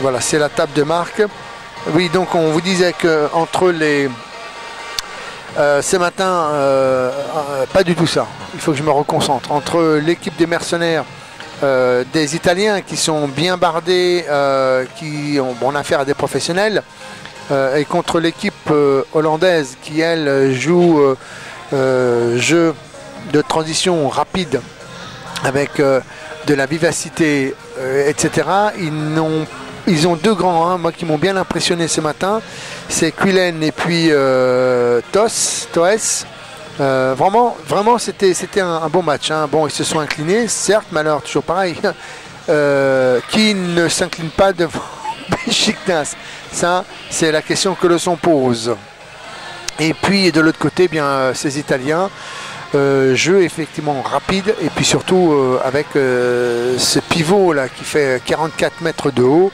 Voilà, c'est la table de marque. Oui, donc on vous disait que entre les... ce matin, pas du tout ça. Il faut que je me reconcentre. Entre l'équipe des mercenaires, des Italiens qui sont bien bardés, qui ont bon affaire à des professionnels, et contre l'équipe hollandaise qui, elle, joue jeu de transition rapide avec de la vivacité, etc. Ils ont deux grands, hein, moi qui m'ont bien impressionné ce matin, c'est Quillen et puis Toes. Vraiment c'était un bon match. Hein. Bon, ils se sont inclinés, certes, mais alors toujours pareil. Qui ne s'incline pas devant Beşiktaş? Ça, c'est la question que le son pose. Et puis de l'autre côté, bien ces Italiens, jeu effectivement rapide et puis surtout avec ce pivot là qui fait 44 mètres de haut.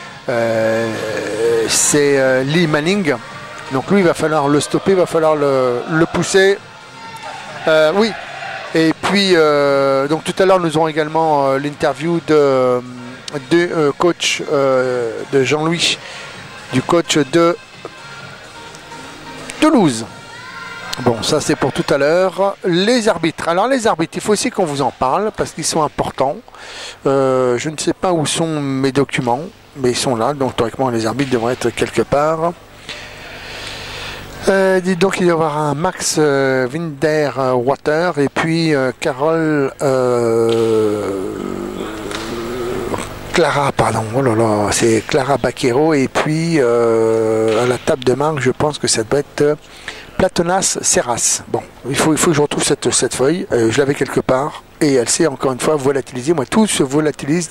C'est Lee Manning, donc lui il va falloir le stopper, il va falloir le pousser. Oui, et puis donc tout à l'heure nous aurons également l'interview de coach de Jean-Louis, du coach de Toulouse. Bon, ça c'est pour tout à l'heure. Les arbitres. Alors les arbitres, il faut aussi qu'on vous en parle parce qu'ils sont importants. Je ne sais pas où sont mes documents, mais ils sont là. Donc théoriquement, les arbitres devraient être quelque part. Dites donc, il doit y avoir un Max Winderwater et puis Carole Clara, pardon. Oh là là, c'est Clara Baquero. Et puis à la table de marque, je pense que ça doit être Platonas Serras. Bon, il faut que je retrouve cette feuille. Je l'avais quelque part et elle s'est encore une fois volatilisée. Moi, tout se volatilise.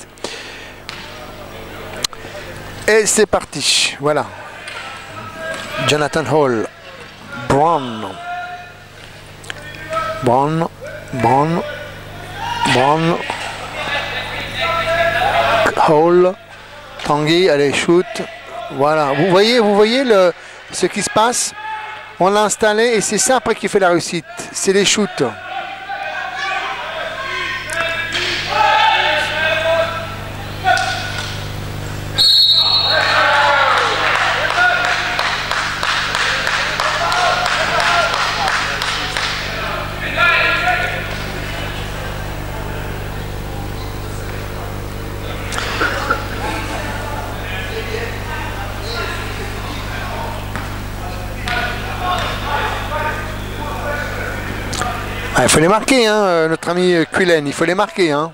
Et c'est parti. Voilà. Jonathan Hall. Brown. Hall. Tanguy, allez, shoot. Voilà. Vous voyez ce qui se passe? On l'a installé et c'est ça après qui fait la réussite. C'est les shoots. Il faut les marquer, hein, notre ami Quillen, il faut les marquer. Hein.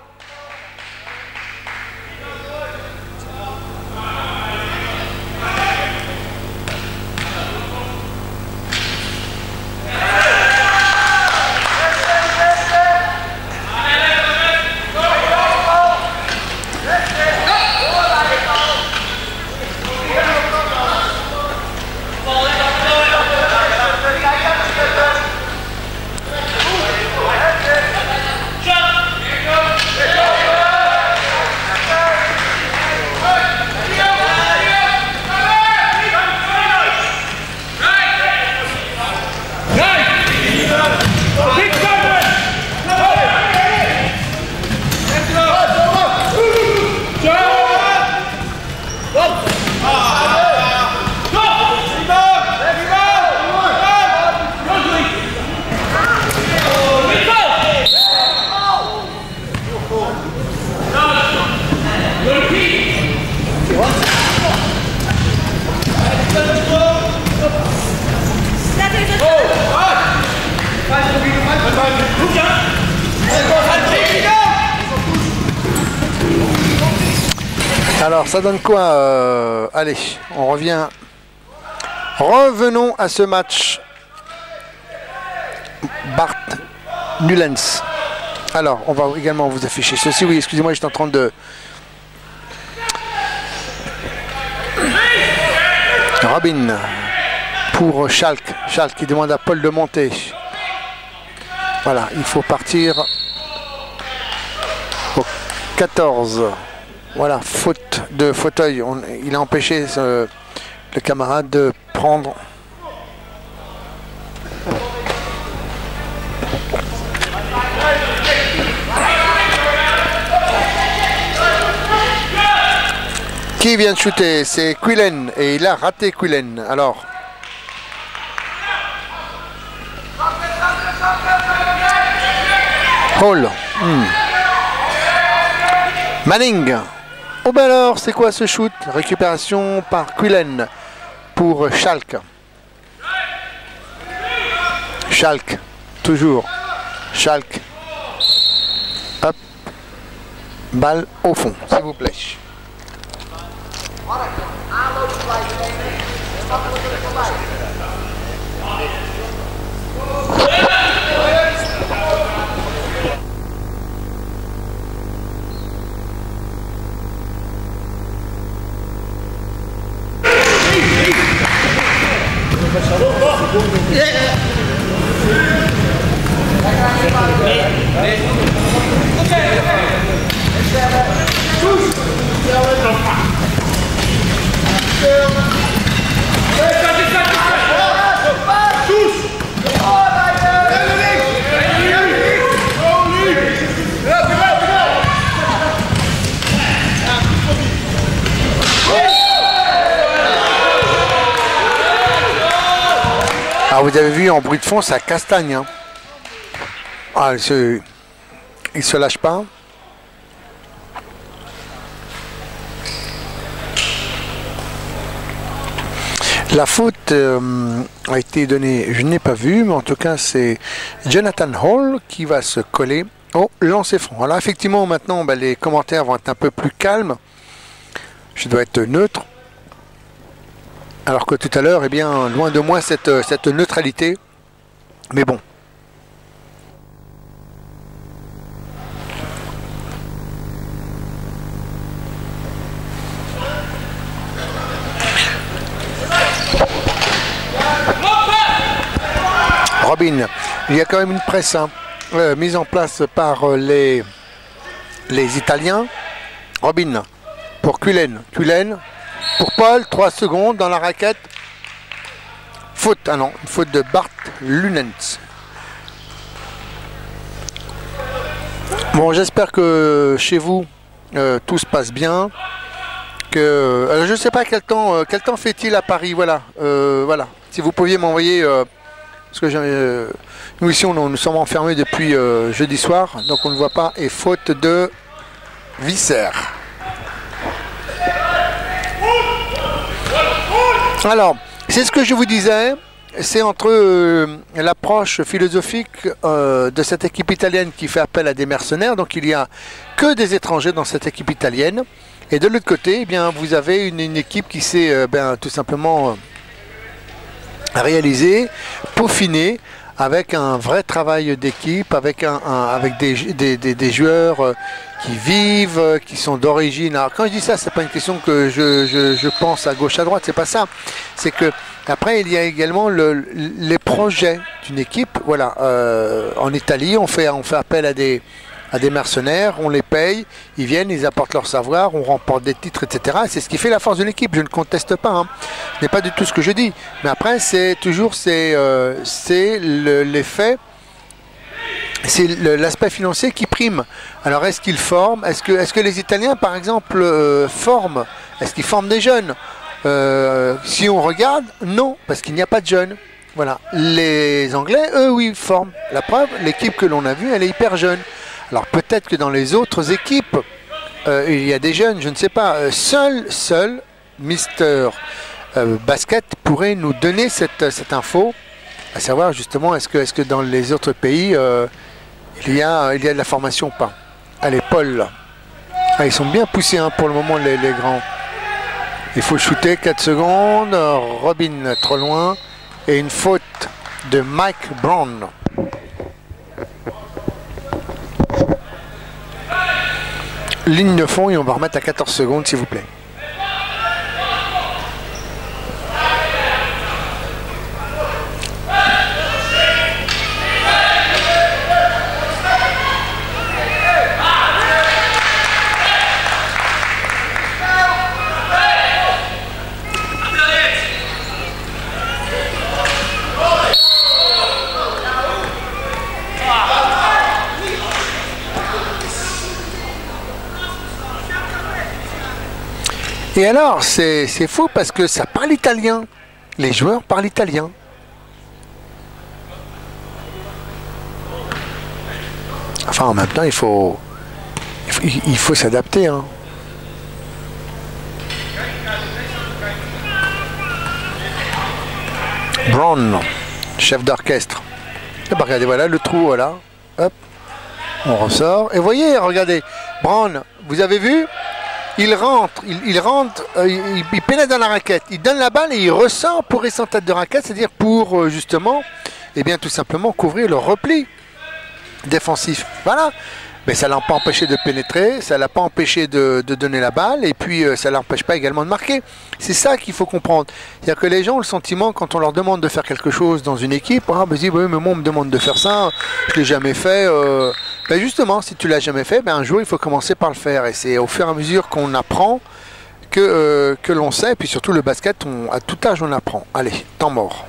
Alors ça donne quoi? Allez, on revient. Revenons à ce match. Bart Nullens. Alors, on va également vous afficher ceci. Oui, excusez-moi, j'étais en train de... Robin pour Schalke. Schalke qui demande à Paul de monter. Voilà, il faut partir au 14. Voilà, faute de fauteuil. Il a empêché le camarade de prendre. Qui vient de shooter? C'est Quillen et il a raté Quillen. Alors. Hall. Manning. Oh ben alors, c'est quoi ce shoot? Récupération par Quillen pour Schalke. Schalke, toujours. Schalke. Hop. Balle au fond, s'il vous plaît. Ah, vous avez vu en bruit de fond, ça castagne. Hein. Ah, il se lâche pas. La faute a été donnée, je n'ai pas vu, mais en tout cas c'est Jonathan Hall qui va se coller au lancer franc. Alors effectivement maintenant les commentaires vont être un peu plus calmes. Je dois être neutre. Alors que tout à l'heure, eh bien, loin de moi cette neutralité. Mais bon. Robin, il y a quand même une presse mise en place par les Italiens. Robin, pour Quillen. Quillen. Pour Paul, 3 secondes dans la raquette. Faute, ah non, une faute de Bart Lunens. Bon, j'espère que chez vous, tout se passe bien. Alors, je ne sais pas quel temps fait-il à Paris, voilà. Voilà. Si vous pouviez m'envoyer, parce que nous ici, nous sommes enfermés depuis jeudi soir, donc on ne voit pas, et faute de Visser. Alors, c'est ce que je vous disais, c'est entre l'approche philosophique de cette équipe italienne qui fait appel à des mercenaires, donc il n'y a que des étrangers dans cette équipe italienne, et de l'autre côté, eh bien, vous avez une équipe qui s'est tout simplement réalisée, peaufinée, avec un vrai travail d'équipe, avec des joueurs qui vivent, qui sont d'origine. Alors quand je dis ça, c'est pas une question que je pense à gauche à droite, c'est pas ça. C'est que après il y a également les projets d'une équipe. Voilà, en Italie, on fait appel à des mercenaires, on les paye, ils viennent, ils apportent leur savoir, on remporte des titres, etc. C'est ce qui fait la force de l'équipe, je ne conteste pas, hein. Ce n'est pas du tout ce que je dis. Mais après, c'est toujours l'effet, c'est l'aspect financier qui prime. Alors est-ce qu'ils forment? Est-ce que les Italiens, par exemple, forment? Est-ce qu'ils forment des jeunes? Si on regarde, non, parce qu'il n'y a pas de jeunes. Voilà. Les Anglais, eux, oui, forment. La preuve, l'équipe que l'on a vue, elle est hyper jeune. Alors peut-être que dans les autres équipes, il y a des jeunes, je ne sais pas. Seul Mister Basket pourrait nous donner cette info, à savoir justement est-ce que dans les autres pays il y a de la formation ou pas. Allez, Paul. Ah, ils sont bien poussés hein, pour le moment les grands. Il faut shooter 4 secondes. Robin trop loin. Et une faute de Mike Brown. Ligne de fond et on va remettre à 14 secondes s'il vous plaît. Et alors, c'est fou parce que ça parle italien. Les joueurs parlent italien. Enfin, en même temps, il faut s'adapter. Hein. Brown, chef d'orchestre. Et bah, regardez, voilà le trou, voilà. Hop, on ressort. Et voyez, regardez, Brown, vous avez vu? Il rentre, il pénètre dans la raquette, il donne la balle et il ressort pour rester en tête de raquette, c'est-à-dire pour justement, eh bien tout simplement couvrir le repli défensif. Voilà. Mais ça ne l'a pas empêché de pénétrer, ça ne l'a pas empêché de donner la balle, et puis ça ne l'empêche pas également de marquer. C'est ça qu'il faut comprendre. C'est-à-dire que les gens ont le sentiment, quand on leur demande de faire quelque chose dans une équipe, ah, ben, ils disent, oui, mais moi on me demande de faire ça, je ne l'ai jamais fait. Ben justement, si tu ne l'as jamais fait, ben un jour il faut commencer par le faire. Et c'est au fur et à mesure qu'on apprend que l'on sait, et puis surtout le basket, à tout âge on apprend. Allez, temps mort.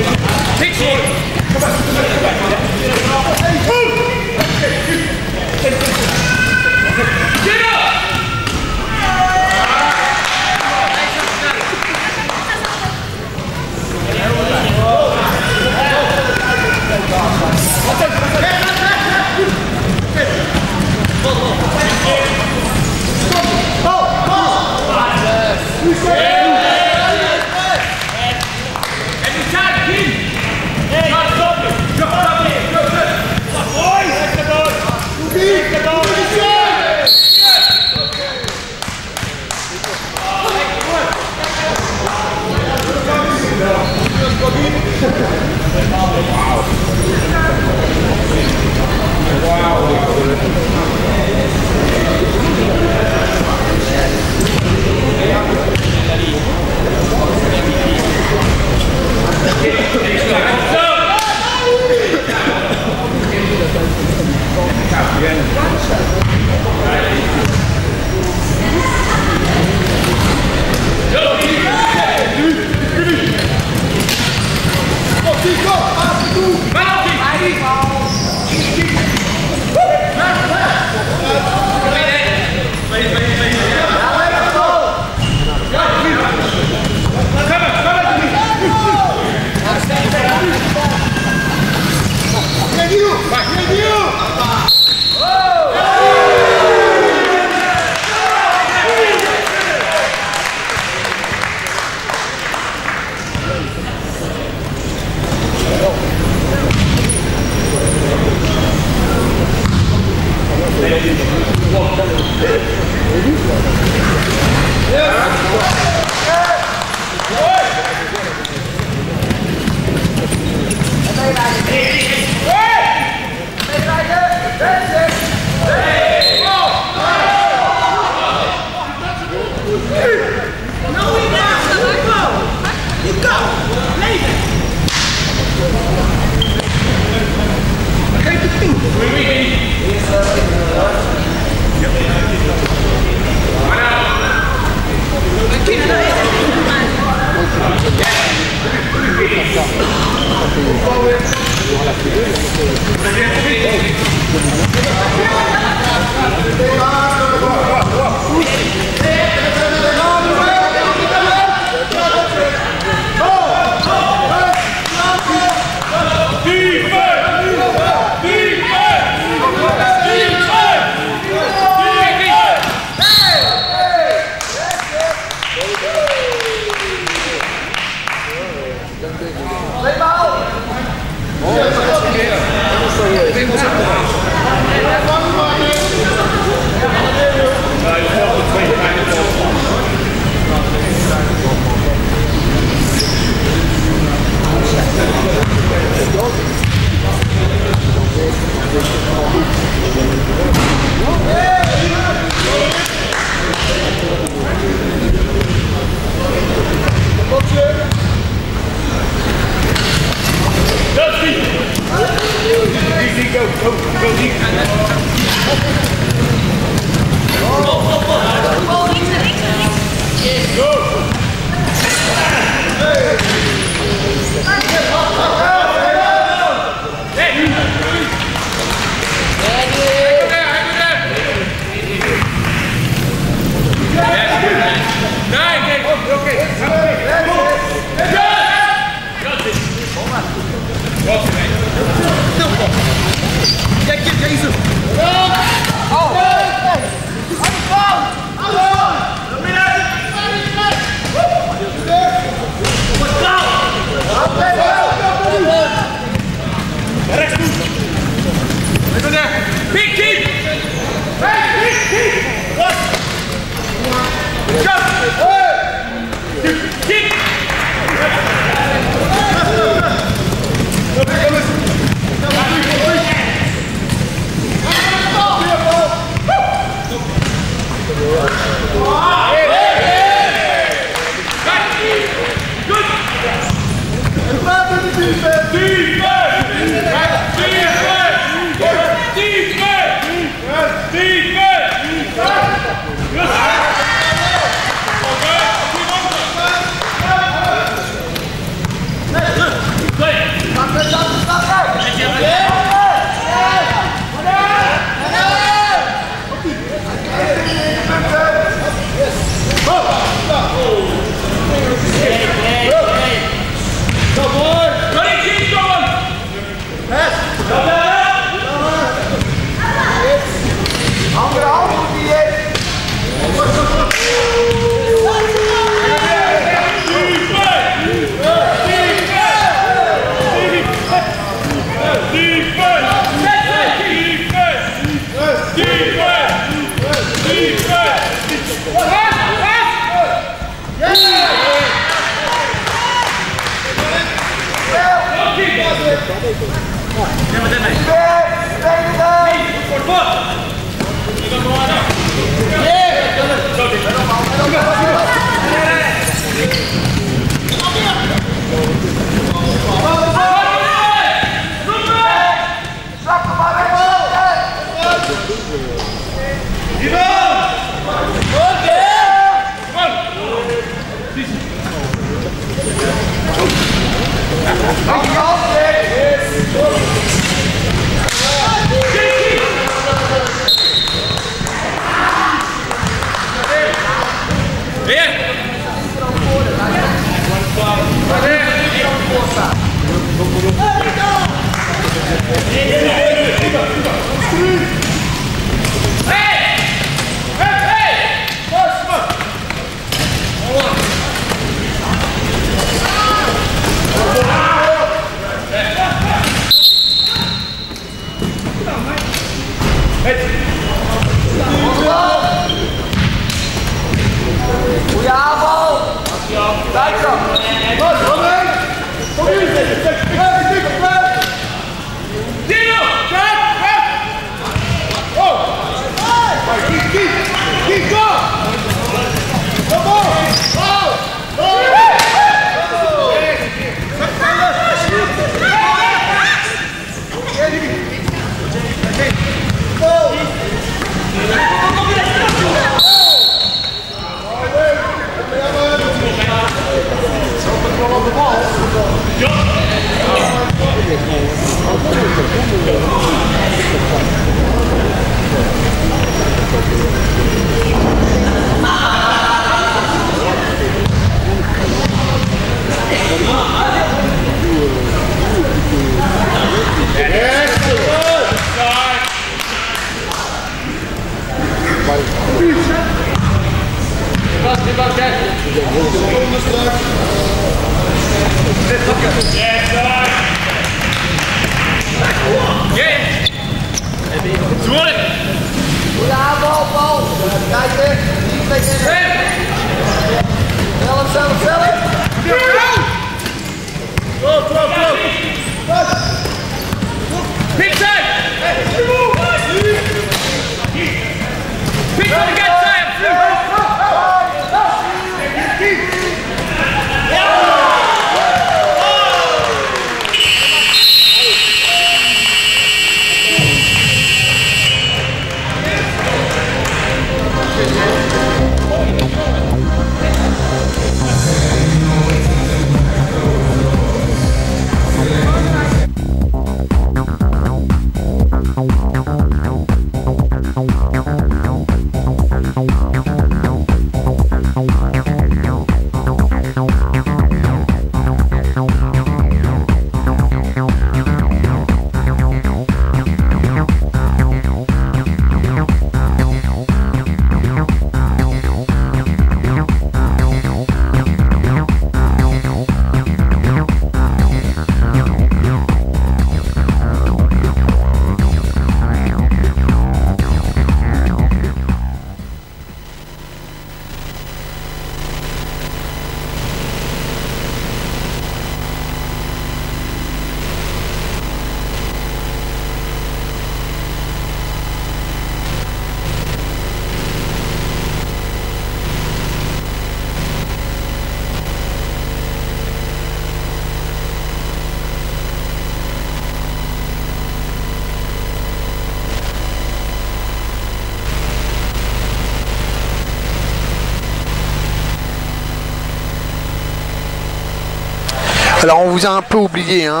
Alors on vous a un peu oublié, hein,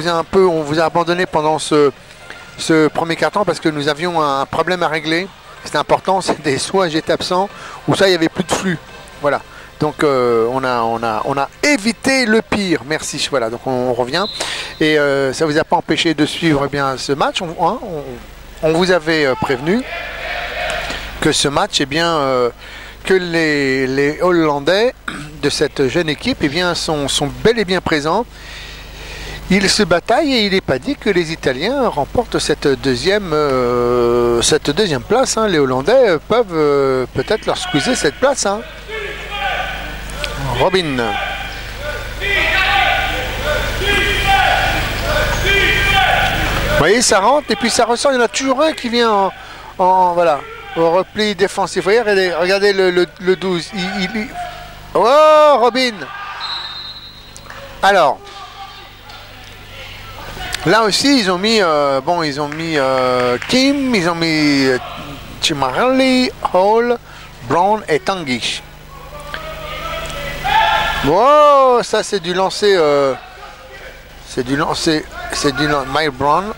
on vous a abandonné pendant ce premier quart-temps parce que nous avions un problème à régler. C'était important, c'était soit j'étais absent ou ça il n'y avait plus de flux. Voilà. Donc on a évité le pire. Merci. Voilà. Donc on revient et ça vous a pas empêché de suivre bien ce match. On vous avait prévenu que ce match, que les Hollandais de cette jeune équipe sont bel et bien présents. Ils se bataillent et il n'est pas dit que les Italiens remportent cette deuxième place. Hein. Les Hollandais peuvent peut-être leur squeezer cette place. Hein. Robin. Vous voyez, ça rentre et puis ça ressort. Il y en a toujours un qui vient voilà, au repli défensif. Vous voyez, regardez le 12. Oh, Robin. Alors, là aussi, ils ont mis Kim, ils ont mis Chimarelli, Hall, Brown et Tanguy. Wow, ça c'est du lancer. Mike Brown.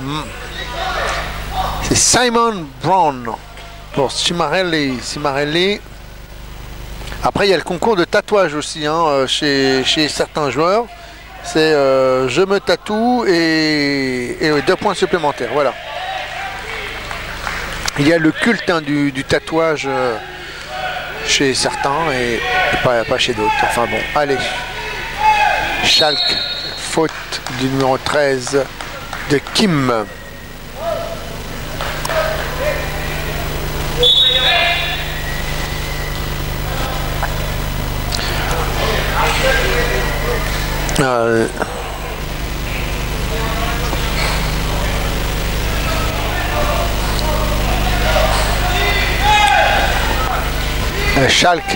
C'est Simon Brown pour Cimarelli. Après, il y a le concours de tatouage aussi hein, chez certains joueurs. C'est je me tatoue et 2 points supplémentaires. Voilà. Il y a le culte hein, du tatouage chez certains et pas chez d'autres. Enfin bon, allez. Schalke, faute du numéro 13 de Kim. Schalke.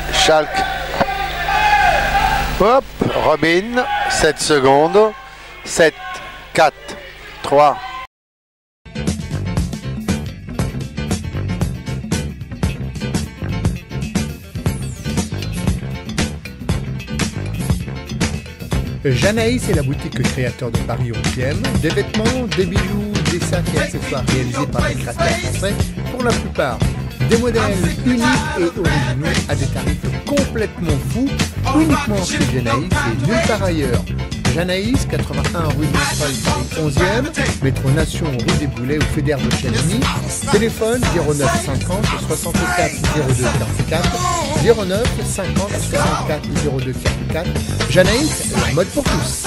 Hop, Robin, 7 secondes. 7, 4, 3. Janaïs est la boutique créateur de Paris 11e, des vêtements, des bijoux, des sacs et accessoires réalisés par des créateurs français pour la plupart. Des modèles uniques et originaux à des tarifs complètement fous, uniquement chez Janaïs et nulle part ailleurs. Janaïs, 81 rue de Montreuil, Paris 11e, métro Nation, rue des Boulets ou Fédère de Chamonix. Téléphone 09 50 64 02 44, 09 50 64 02 44. Janaïs, la mode pour tous.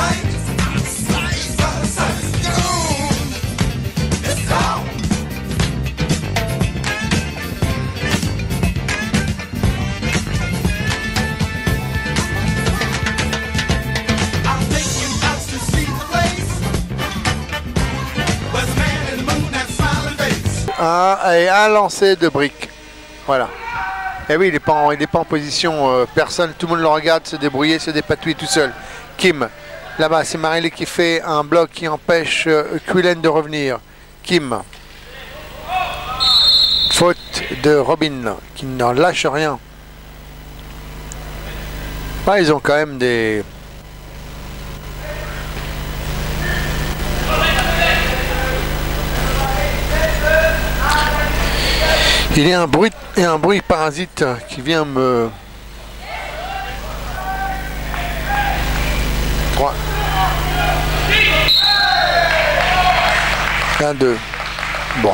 Et un lancer de briques. Voilà. Et oui, il n'est pas en position. Personne, tout le monde le regarde se débrouiller, se dépatouiller tout seul. Kim. Là-bas, c'est Marilyn qui fait un bloc qui empêche Quillen de revenir. Kim. Faute de Robin, qui n'en lâche rien. Ah, ils ont quand même des... Il y a un bruit parasite qui vient me... 3. 1, 2. Bon.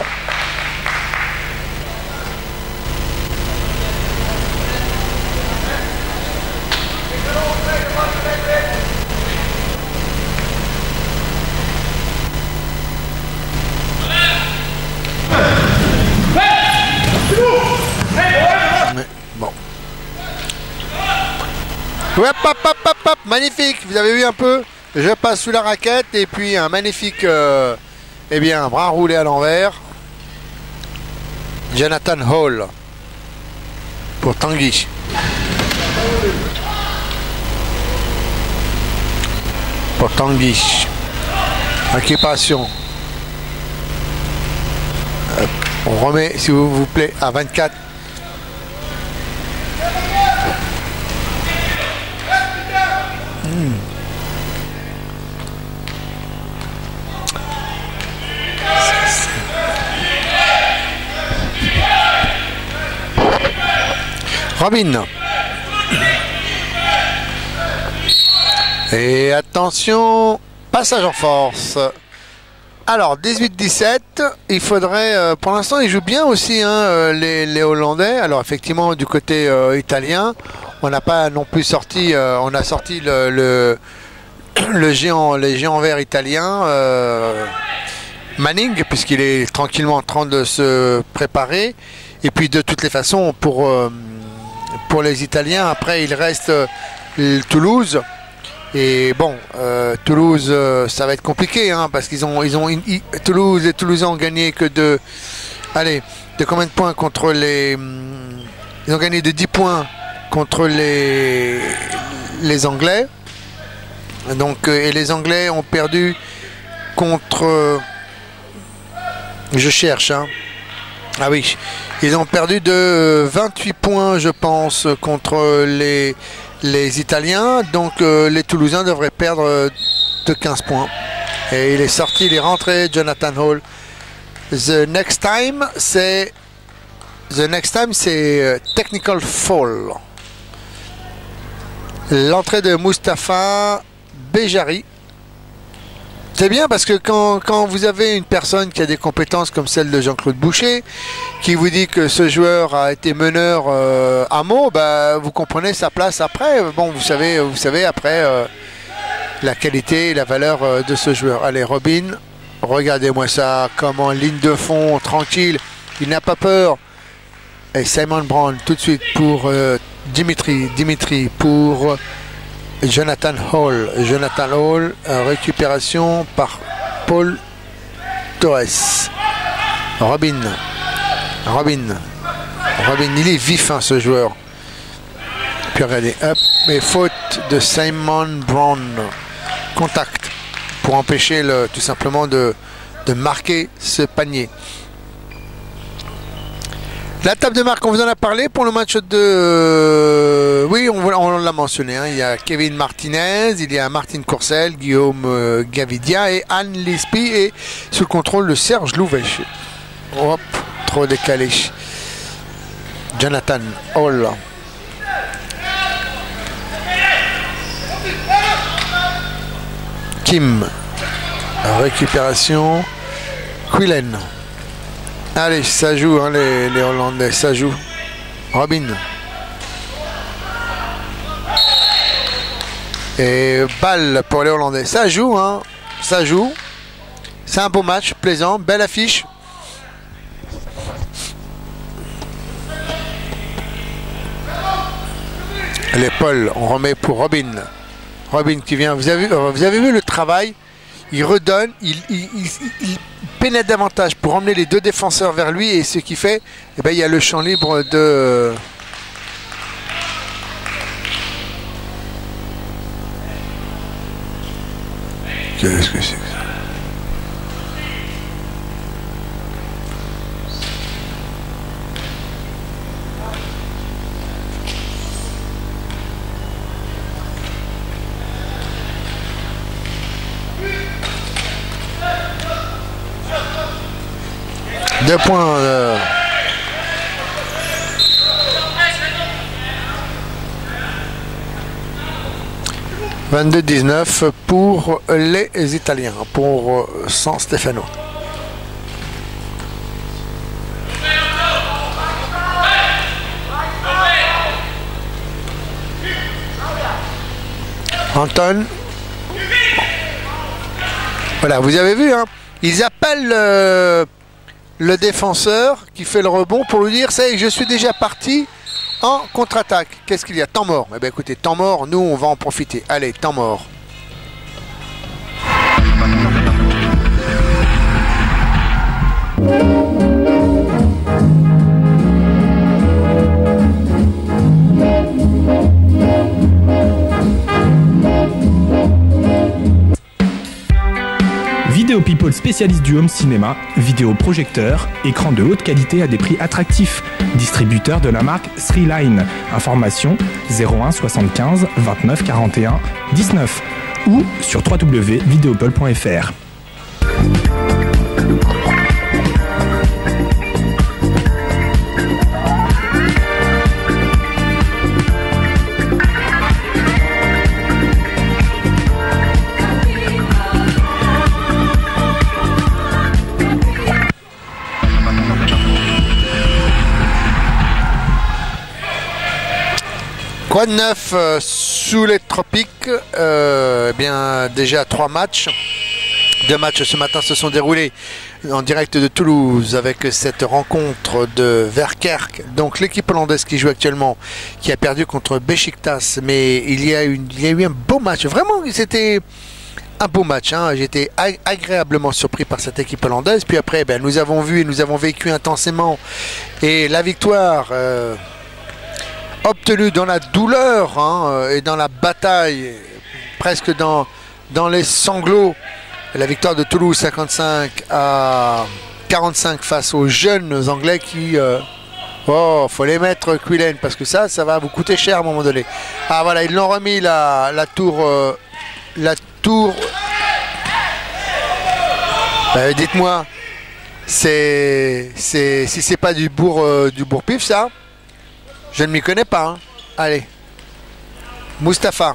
Hop, magnifique, vous avez vu un peu, je passe sous la raquette et puis un magnifique bras roulé à l'envers. Jonathan Hall pour Tanguy. Pour Tanguy. Récupération. On remet s'il vous plaît à 24. Robin. Et attention, passage en force. Alors 18-17, il faudrait, pour l'instant ils jouent bien aussi hein, les Hollandais. Alors effectivement du côté italien, on n'a pas non plus sorti, on a sorti les géants verts italiens, Manning, puisqu'il est tranquillement en train de se préparer. Et puis de toutes les façons pour les Italiens, après il reste Toulouse. Et bon, Toulouse, ça va être compliqué, hein, parce qu'ils Toulouse et Toulousain ont gagné que de combien de points contre les... Ils ont gagné de 10 points contre les Anglais. Donc, et les Anglais ont perdu contre... Je cherche, hein. Ah oui, ils ont perdu de 28 points, je pense, contre les Italiens. Donc les Toulousains devraient perdre de 15 points. Et il est sorti, il est rentré, Jonathan Hall. The next time, c'est technical foul. L'entrée de Mustapha Béjari. C'est bien parce que quand vous avez une personne qui a des compétences comme celle de Jean-Claude Boucher, qui vous dit que ce joueur a été meneur à Meaux, bah, vous comprenez sa place après. Bon, vous savez après la qualité et la valeur de ce joueur. Allez, Robin, regardez-moi ça, comme en ligne de fond, tranquille, il n'a pas peur. Et Simon Brown tout de suite pour Dimitri pour... Jonathan Hall, récupération par Paul Torres. Robin, il est vif hein, ce joueur. Puis regardez, hop, mais faute de Simon Brown. Contact pour empêcher tout simplement de marquer ce panier. La table de marque, on vous en a parlé pour le match de... Oui, on l'a mentionné. Hein. Il y a Kevin Martinez, il y a Martine Courcelles, Guillaume Gavidia et Anne Lispi et sous le contrôle de Serge Louvèche. Hop, trop décalé. Jonathan Hall. Kim. Récupération. Quillen. Allez, ça joue, hein, les Hollandais, ça joue. Robin. Et balle pour les Hollandais. Ça joue, hein. Ça joue. C'est un beau match, plaisant, belle affiche. L'épaule, on remet pour Robin. Robin qui vient. Vous avez vu le travail? Il redonne, il pénètre davantage pour emmener les deux défenseurs vers lui. Et ce qui fait, eh ben, il y a le champ libre de... Qu'est-ce que c'est que ça? Deux points. 22-19 pour les Italiens, pour San Stefano. Anton. Voilà, vous avez vu, hein, ils appellent le défenseur qui fait le rebond pour lui dire, ça y est, je suis déjà parti en contre-attaque. Qu'est-ce qu'il y a? Temps mort. Eh bien écoutez, temps mort, nous on va en profiter. Allez, temps mort. Vidéo People spécialiste du home cinéma, vidéoprojecteur, écran de haute qualité à des prix attractifs. Distributeur de la marque Threeline. Information 01 75 29 41 19 ou sur www.videopol.fr. Quoi de neuf sous les tropiques? Eh bien, déjà 3 matchs. 2 matchs ce matin se sont déroulés en direct de Toulouse avec cette rencontre de Verkerk. Donc l'équipe hollandaise qui joue actuellement, qui a perdu contre Beşiktaş. Mais il y a eu un beau match. Vraiment, c'était un beau match. Hein. J'étais agréablement surpris par cette équipe hollandaise. Puis après, ben, nous avons vu et nous avons vécu intensément. Et la victoire... obtenu dans la douleur, hein, et dans la bataille, presque dans les sanglots. La victoire de Toulouse 55-45 face aux jeunes Anglais qui... oh, faut les mettre Quillen parce que ça va vous coûter cher à un moment donné. Ah voilà, ils l'ont remis la tour... dites-moi, si c'est pas du bourg-pif ça, je ne m'y connais pas. Hein. Allez. Mustapha.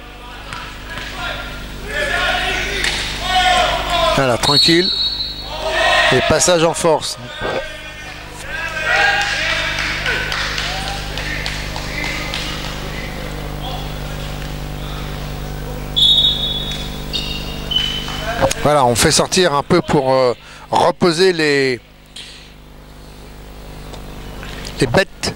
Voilà, tranquille. Et passage en force. Voilà, on fait sortir un peu pour reposer les bêtes.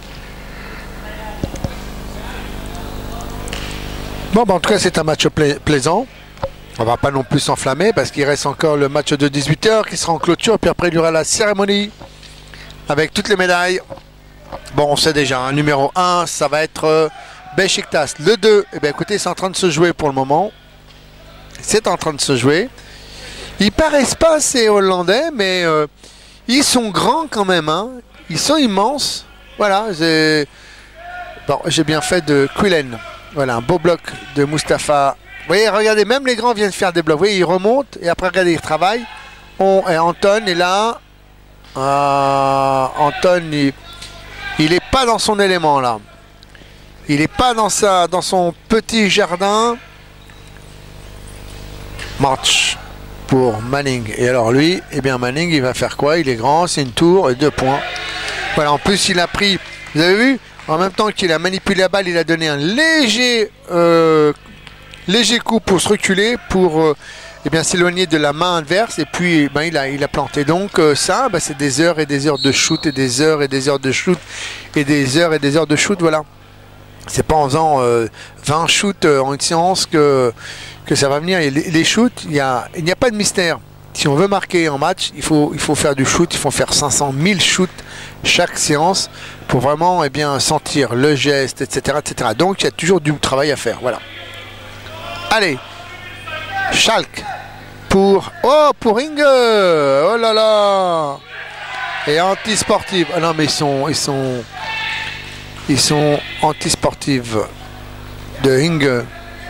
Bon, bah en tout cas, c'est un match plaisant. On va pas non plus s'enflammer parce qu'il reste encore le match de 18h qui sera en clôture. Puis après, il y aura la cérémonie avec toutes les médailles. Bon, on sait déjà, hein, numéro 1, ça va être Beşiktaş. Le 2, eh bien, écoutez, c'est en train de se jouer pour le moment. C'est en train de se jouer. Ils paraissent pas assez hollandais, mais ils sont grands quand même. Hein. Ils sont immenses. Voilà, j'ai bien fait de Quillen. Voilà, un beau bloc de Mustapha. Vous voyez, regardez, même les grands viennent faire des blocs. Vous voyez, ils remontent et après, regardez, ils travaillent. Et Anton est là. Anton, il n'est pas dans son élément, là. Il n'est pas dans son petit jardin. March pour Manning. Et alors lui, eh bien Manning, il va faire quoi? Il est grand, c'est une tour et 2 points. Voilà, en plus il a pris, vous avez vu, en même temps qu'il a manipulé la balle, il a donné un léger coup pour se reculer, pour eh bien s'éloigner de la main adverse, et puis ben, il a planté. Donc ça, ben, c'est des heures et des heures de shoot, et des heures et des heures de shoot, et des heures et des heures de shoot, voilà. C'est pas en faisant 20 shoots en une séance que ça va venir. Et les shoots, il n'y a pas de mystère. Si on veut marquer en match, il faut faire du shoot, il faut faire 500 000 shoots chaque séance pour vraiment eh bien, sentir le geste, etc., etc. Donc il y a toujours du travail à faire. Voilà. Allez, Schalke pour Inge. Oh là là. Et anti-sportive. Ah non mais ils sont anti-sportives de Inge.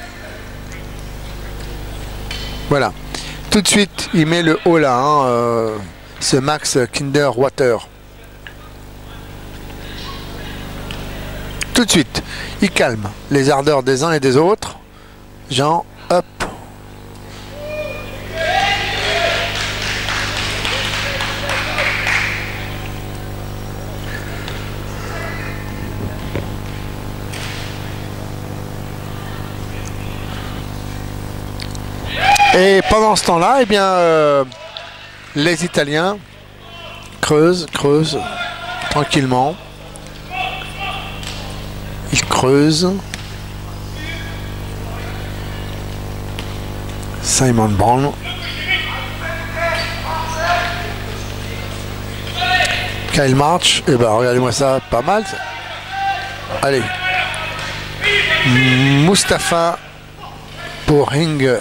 Voilà. Tout de suite, il met le haut là, hein, ce Max Kinderwater. Tout de suite, il calme les ardeurs des uns et des autres. Jean, hop. Et pendant ce temps-là, eh bien, les Italiens creusent tranquillement. Ils creusent. Simon Brown. Kyle March. Et ben, regardez-moi ça, pas mal. Ça. Allez. Mustapha pour Inge.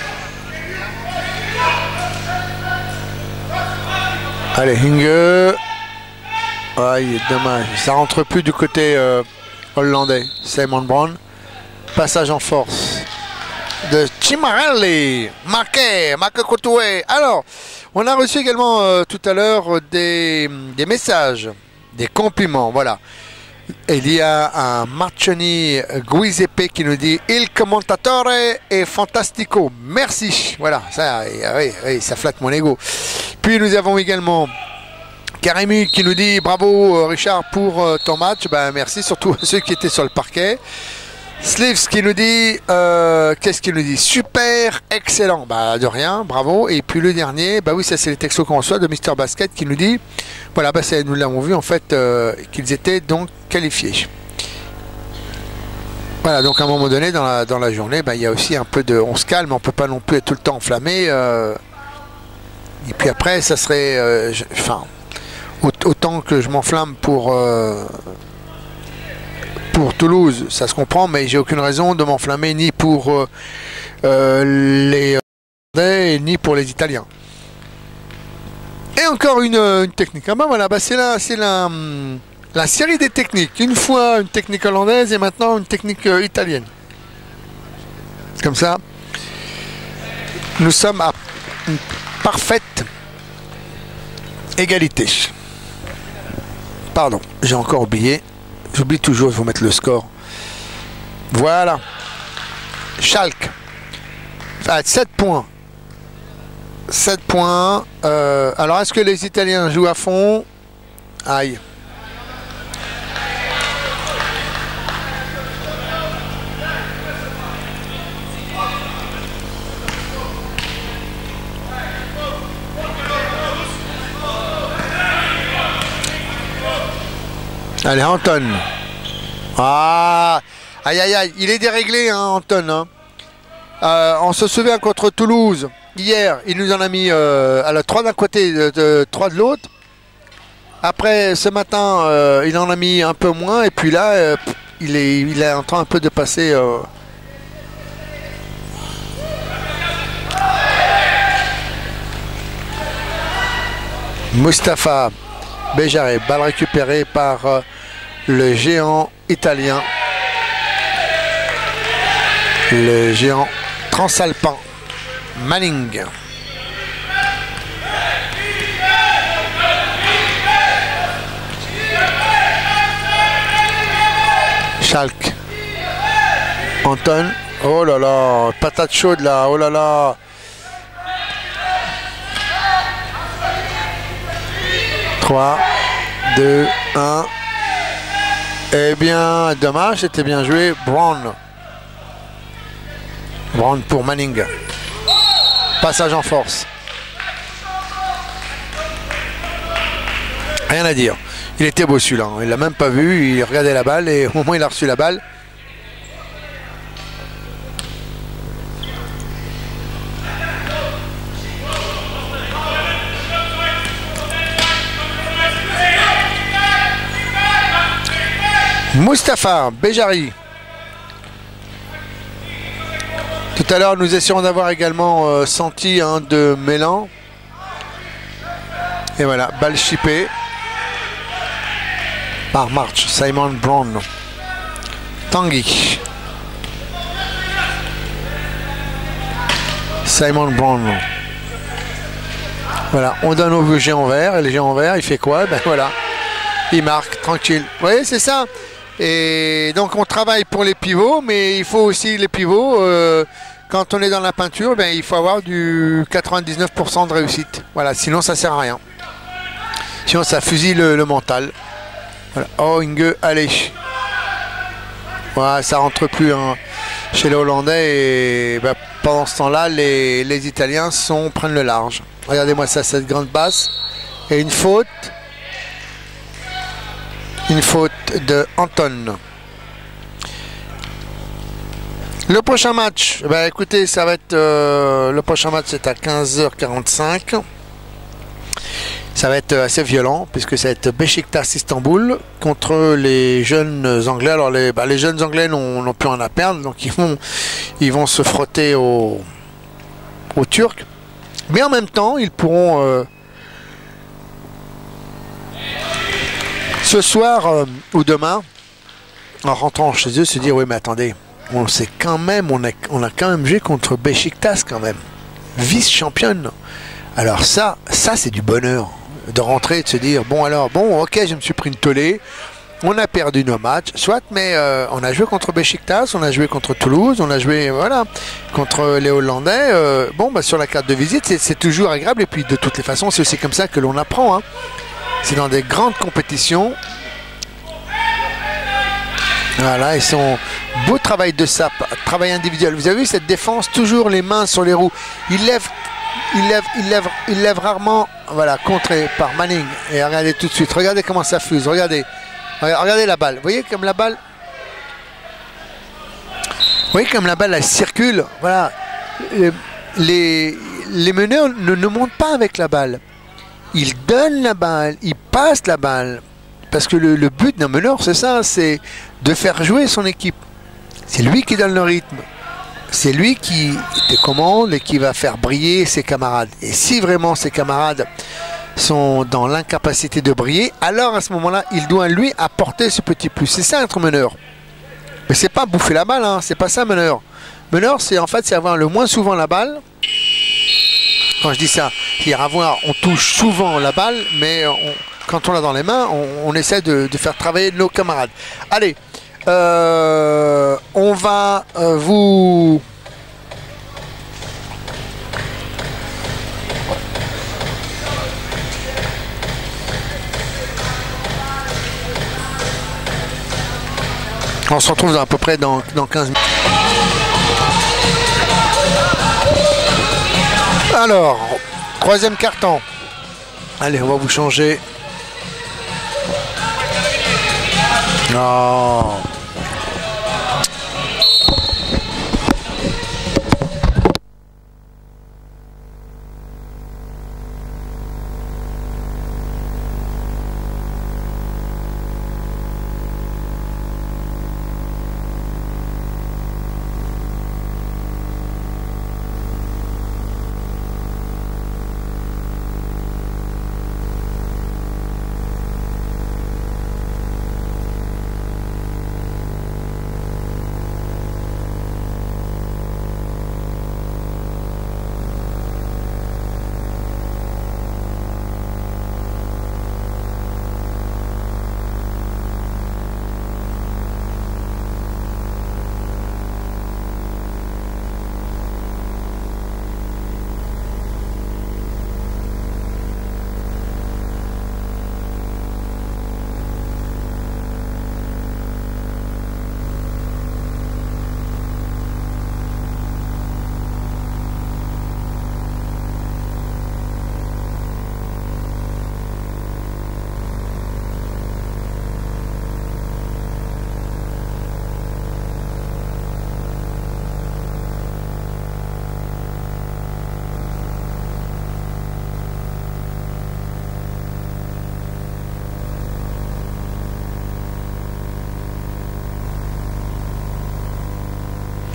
Allez, Inge. Aïe, dommage. Ça rentre plus du côté hollandais. Simon Brown. Passage en force de Cimarelli. Marqué Coutoué. Alors, on a reçu également tout à l'heure des messages, des compliments. Voilà. Il y a un Marcioni Giuseppe qui nous dit Il commentatore est fantastico. Merci. Voilà, ça, oui, ça flatte mon ego. Puis nous avons également Karimi qui nous dit bravo Richard pour ton match. Ben, merci surtout à ceux qui étaient sur le parquet. Sleeves qui nous dit qu'est-ce qu'il nous dit? Super, excellent. Bah de rien, bravo. Et puis le dernier, bah oui, ça c'est les textos qu'on reçoit de Mister Basket qui nous dit voilà, bah nous l'avons vu en fait qu'ils étaient donc qualifiés. Voilà, donc à un moment donné dans la journée, bah, il y a aussi un peu de. On se calme, on peut pas non plus être tout le temps enflammé. Et puis après, ça serait. Enfin, autant que je m'enflamme pour Toulouse, ça se comprend, mais j'ai aucune raison de m'enflammer ni pour les Hollandais ni pour les Italiens. Et encore une technique. Ah ben voilà, bah c'est la série des techniques. Une fois une technique hollandaise et maintenant une technique italienne. Comme ça, nous sommes à une parfaite égalité. Pardon, j'ai encore oublié. J'oublie toujours, il faut mettre le score. Voilà. Schalke. 7 points. 7 points. Alors, est-ce que les Italiens jouent à fond? Aïe. Allez, Anton. Ah, aïe, aïe, aïe. Il est déréglé, hein, Anton. Hein. On se souvient contre Toulouse. Hier, il nous en a mis à la 3 d'un côté, 3 de l'autre. Après, ce matin, il en a mis un peu moins. Et puis là, il est en train un peu de passer... Mustapha Béjaré, balle récupérée par le géant italien, le géant transalpin, Manning. Schalke. Anton. Oh là là, patate chaude là, oh là là. 3, 2, 1. Eh bien, dommage, c'était bien joué. Brown. Brown pour Manning. Passage en force. Rien à dire. Il était beau celui-là. Il l'a même pas vu. Il regardait la balle et au moment où il a reçu la balle. Mustapha Béjari. Tout à l'heure, nous essayons d'avoir également senti un de Mélan. Et voilà, balle chippée par March. Simon Brown. Tanguy. Simon Brown. Voilà, on donne au géant vert. Et le géant vert, il fait quoi? Ben voilà, il marque, tranquille. Vous voyez, c'est ça. Et donc on travaille pour les pivots, mais il faut aussi les pivots. Quand on est dans la peinture, ben, il faut avoir du 99% de réussite. Voilà, sinon ça sert à rien. Sinon ça fusille le mental. Voilà. Oh Inge, allez. Voilà, ça rentre plus hein, chez les Hollandais. Et ben, pendant ce temps-là, les Italiens prennent le large. Regardez-moi ça, cette grande basse. Et une faute. Une faute de Anton. Le prochain match, bah écoutez, ça va être le prochain match, c'est à 15h45. Ça va être assez violent puisque ça va être Beşiktaş Istanbul contre les jeunes Anglais. Alors les jeunes Anglais n'ont plus rien à perdre, donc ils vont se frotter aux Turcs. Mais en même temps, ils pourront ce soir ou demain, en rentrant chez eux, se dire oui mais attendez, on a quand même joué contre Beşiktaş quand même, vice-championne. Alors ça c'est du bonheur de rentrer et de se dire bon ok, je me suis pris une tollée, on a perdu nos matchs, soit, mais on a joué contre Beşiktaş, on a joué contre Toulouse, on a joué voilà contre les Hollandais. Sur la carte de visite c'est toujours agréable et puis de toutes les façons c'est aussi comme ça que l'on apprend. Hein. C'est dans des grandes compétitions. Voilà, et son beau travail de sape, travail individuel. Vous avez vu cette défense, toujours les mains sur les roues. Il lève rarement. Voilà, contré par Manning. Et regardez tout de suite, regardez comment ça fuse. Regardez la balle. Vous voyez comme la balle. Vous voyez comme la balle elle circule. Voilà, les meneurs ne montent pas avec la balle. Il donne la balle, il passe la balle. Parce que le but d'un meneur, c'est ça, c'est de faire jouer son équipe. C'est lui qui donne le rythme. C'est lui qui te commande et qui va faire briller ses camarades. Et si vraiment ses camarades sont dans l'incapacité de briller, alors à ce moment-là, il doit lui apporter ce petit plus. C'est ça être meneur. Mais c'est pas bouffer la balle, hein, c'est pas ça meneur. Meneur, c'est en fait c'est avoir le moins souvent la balle. Quand je dis ça, c'est-à-dire on touche souvent la balle, mais quand on l'a dans les mains, on essaie de faire travailler nos camarades. Allez, on va vous... On se retrouve à peu près dans 15 minutes. Alors, troisième carton. Allez, on va vous changer. Non.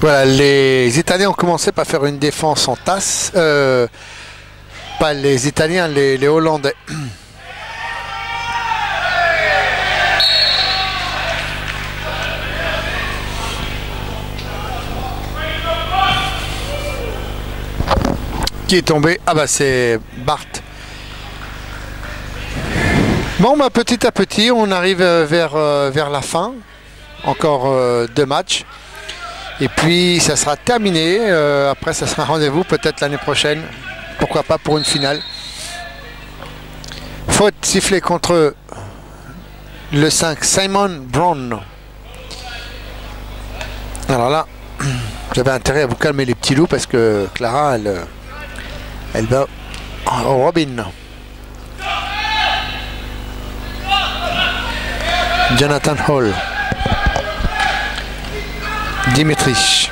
Voilà, les Italiens ont commencé par faire une défense en tasse. Pas les Italiens, les Hollandais. Qui est tombé? Ah bah c'est Bart. Bon bah petit à petit on arrive vers la fin. Encore 2 matchs. Et puis ça sera terminé. Après ça sera rendez-vous peut-être l'année prochaine. Pourquoi pas pour une finale. Faute sifflée contre le 5 Simon Brown. Alors là, j'avais intérêt à vous calmer les petits loups parce que Clara elle va au Robin. Jonathan Hall. Dimitri.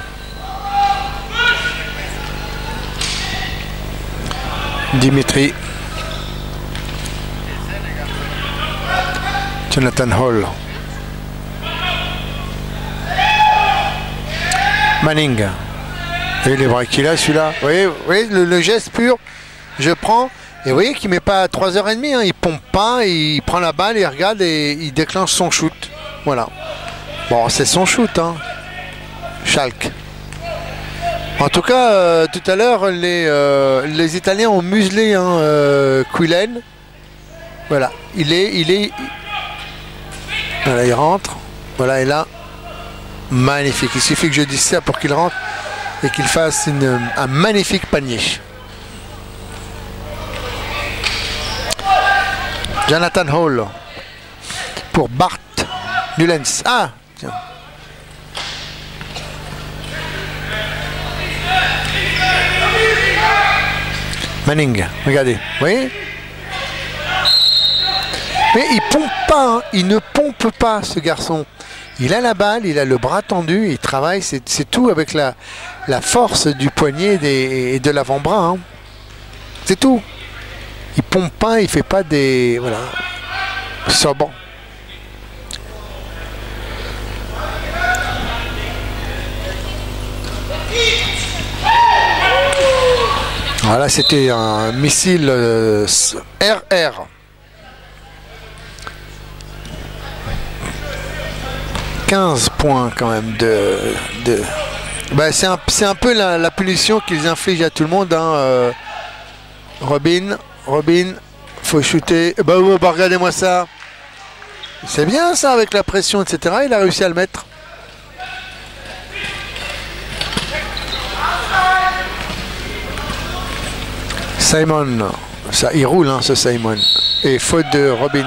Jonathan Hall. Manning. Vous voyez les bras qu'il a celui-là. Vous voyez le geste pur. Je prends. Et vous voyez qu'il ne met pas 3h30. Hein. Il pompe pas. Il prend la balle, il regarde et il déclenche son shoot. Voilà. Bon, c'est son shoot. Hein. Schalke. En tout cas, tout à l'heure, les Italiens ont muselé Quillen. Voilà. Voilà, il rentre. Voilà, et là, magnifique. Il suffit que je dise ça pour qu'il rentre et qu'il fasse un magnifique panier. Jonathan Hall pour Bart Nullens. Ah, tiens. Manning, regardez, vous voyez? Mais il pompe pas, hein. Il ne pompe pas ce garçon. Il a la balle, il a le bras tendu, il travaille, c'est tout avec la force du poignet et de l'avant-bras. Hein. C'est tout. Il pompe pas, il fait pas des... Voilà. Sobre. Voilà, c'était un missile RR. 15 points quand même Bah, c'est un peu la punition qu'ils infligent à tout le monde. Hein. Robin, faut shooter. Bah, regardez-moi ça. C'est bien ça avec la pression, etc. Il a réussi à le mettre. Simon, ça, il roule hein, ce Simon. Et faute de Robin.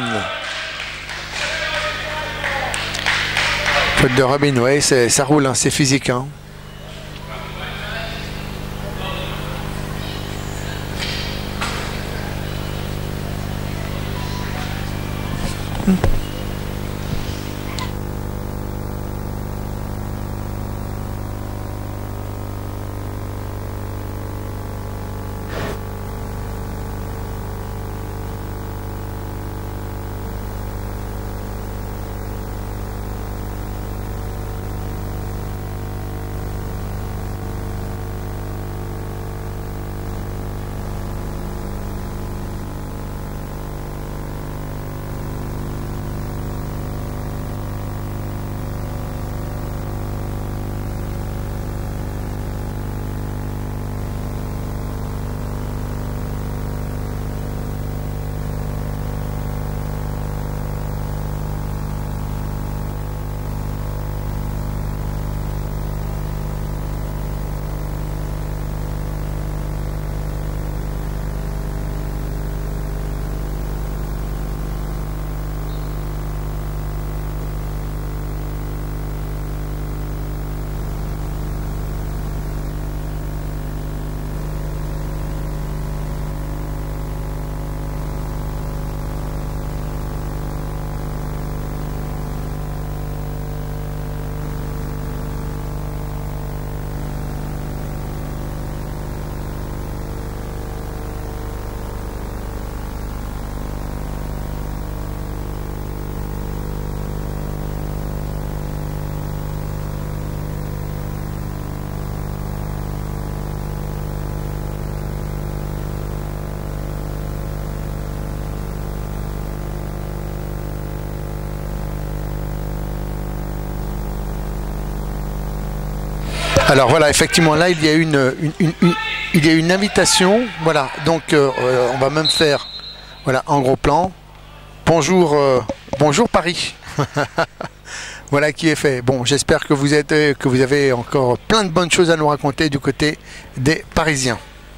Faute de Robin, ouais, ça roule, hein, c'est physique. Hein. Alors voilà, effectivement, là, il y a une invitation. Voilà, donc on va même faire, voilà, en gros plan. Bonjour, bonjour Paris. Voilà qui est fait. Bon, j'espère que vous avez encore plein de bonnes choses à nous raconter du côté des Parisiens.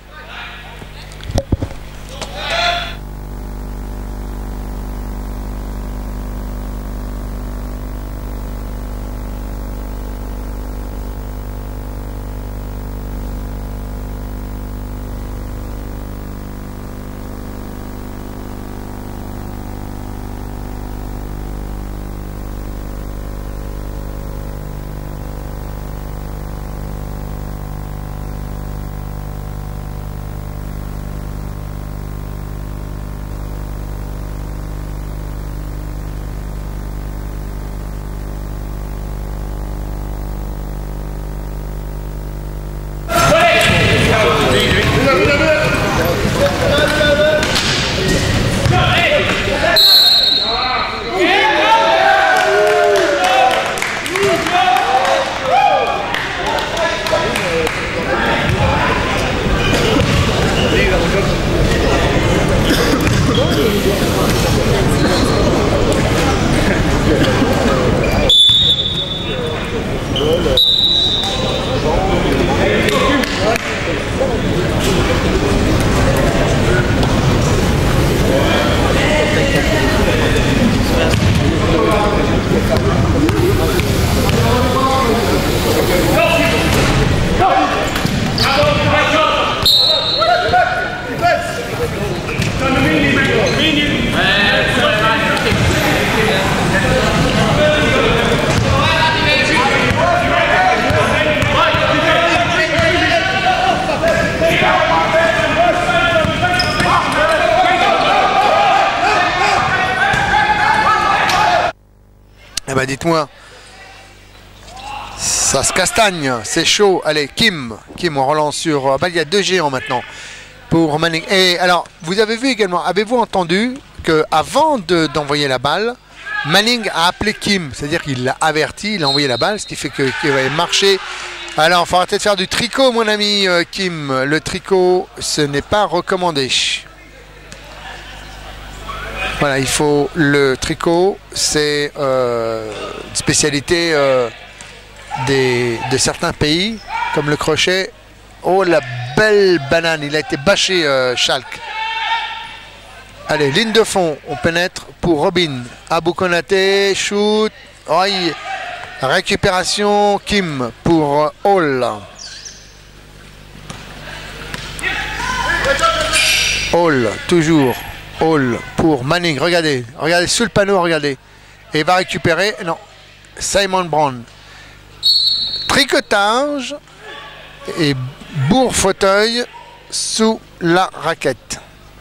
Eh ben dites-moi, ça se castagne, c'est chaud. Allez, Kim, on relance sur... il y a 2 géants maintenant pour Manning. Et alors, vous avez vu également, avez-vous entendu qu'avant d'envoyer la balle, Manning a appelé Kim, c'est-à-dire qu'il l'a averti, il a envoyé la balle, ce qui fait qu'il va marcher. Alors, il faudra peut-être faire du tricot, mon ami Kim. Le tricot, ce n'est pas recommandé. Voilà, il faut le tricot, c'est une spécialité de certains pays, comme le crochet. Oh, la belle banane, il a été bâché, Schalke. Allez, ligne de fond, on pénètre pour Robin. Abou Konaté, shoot. Oh, récupération, Kim pour Hall. Hall, toujours. Hall pour Manning, regardez sous le panneau, regardez. Et il va récupérer, non, Simon Brown. Tricotage et bourre fauteuil sous la raquette.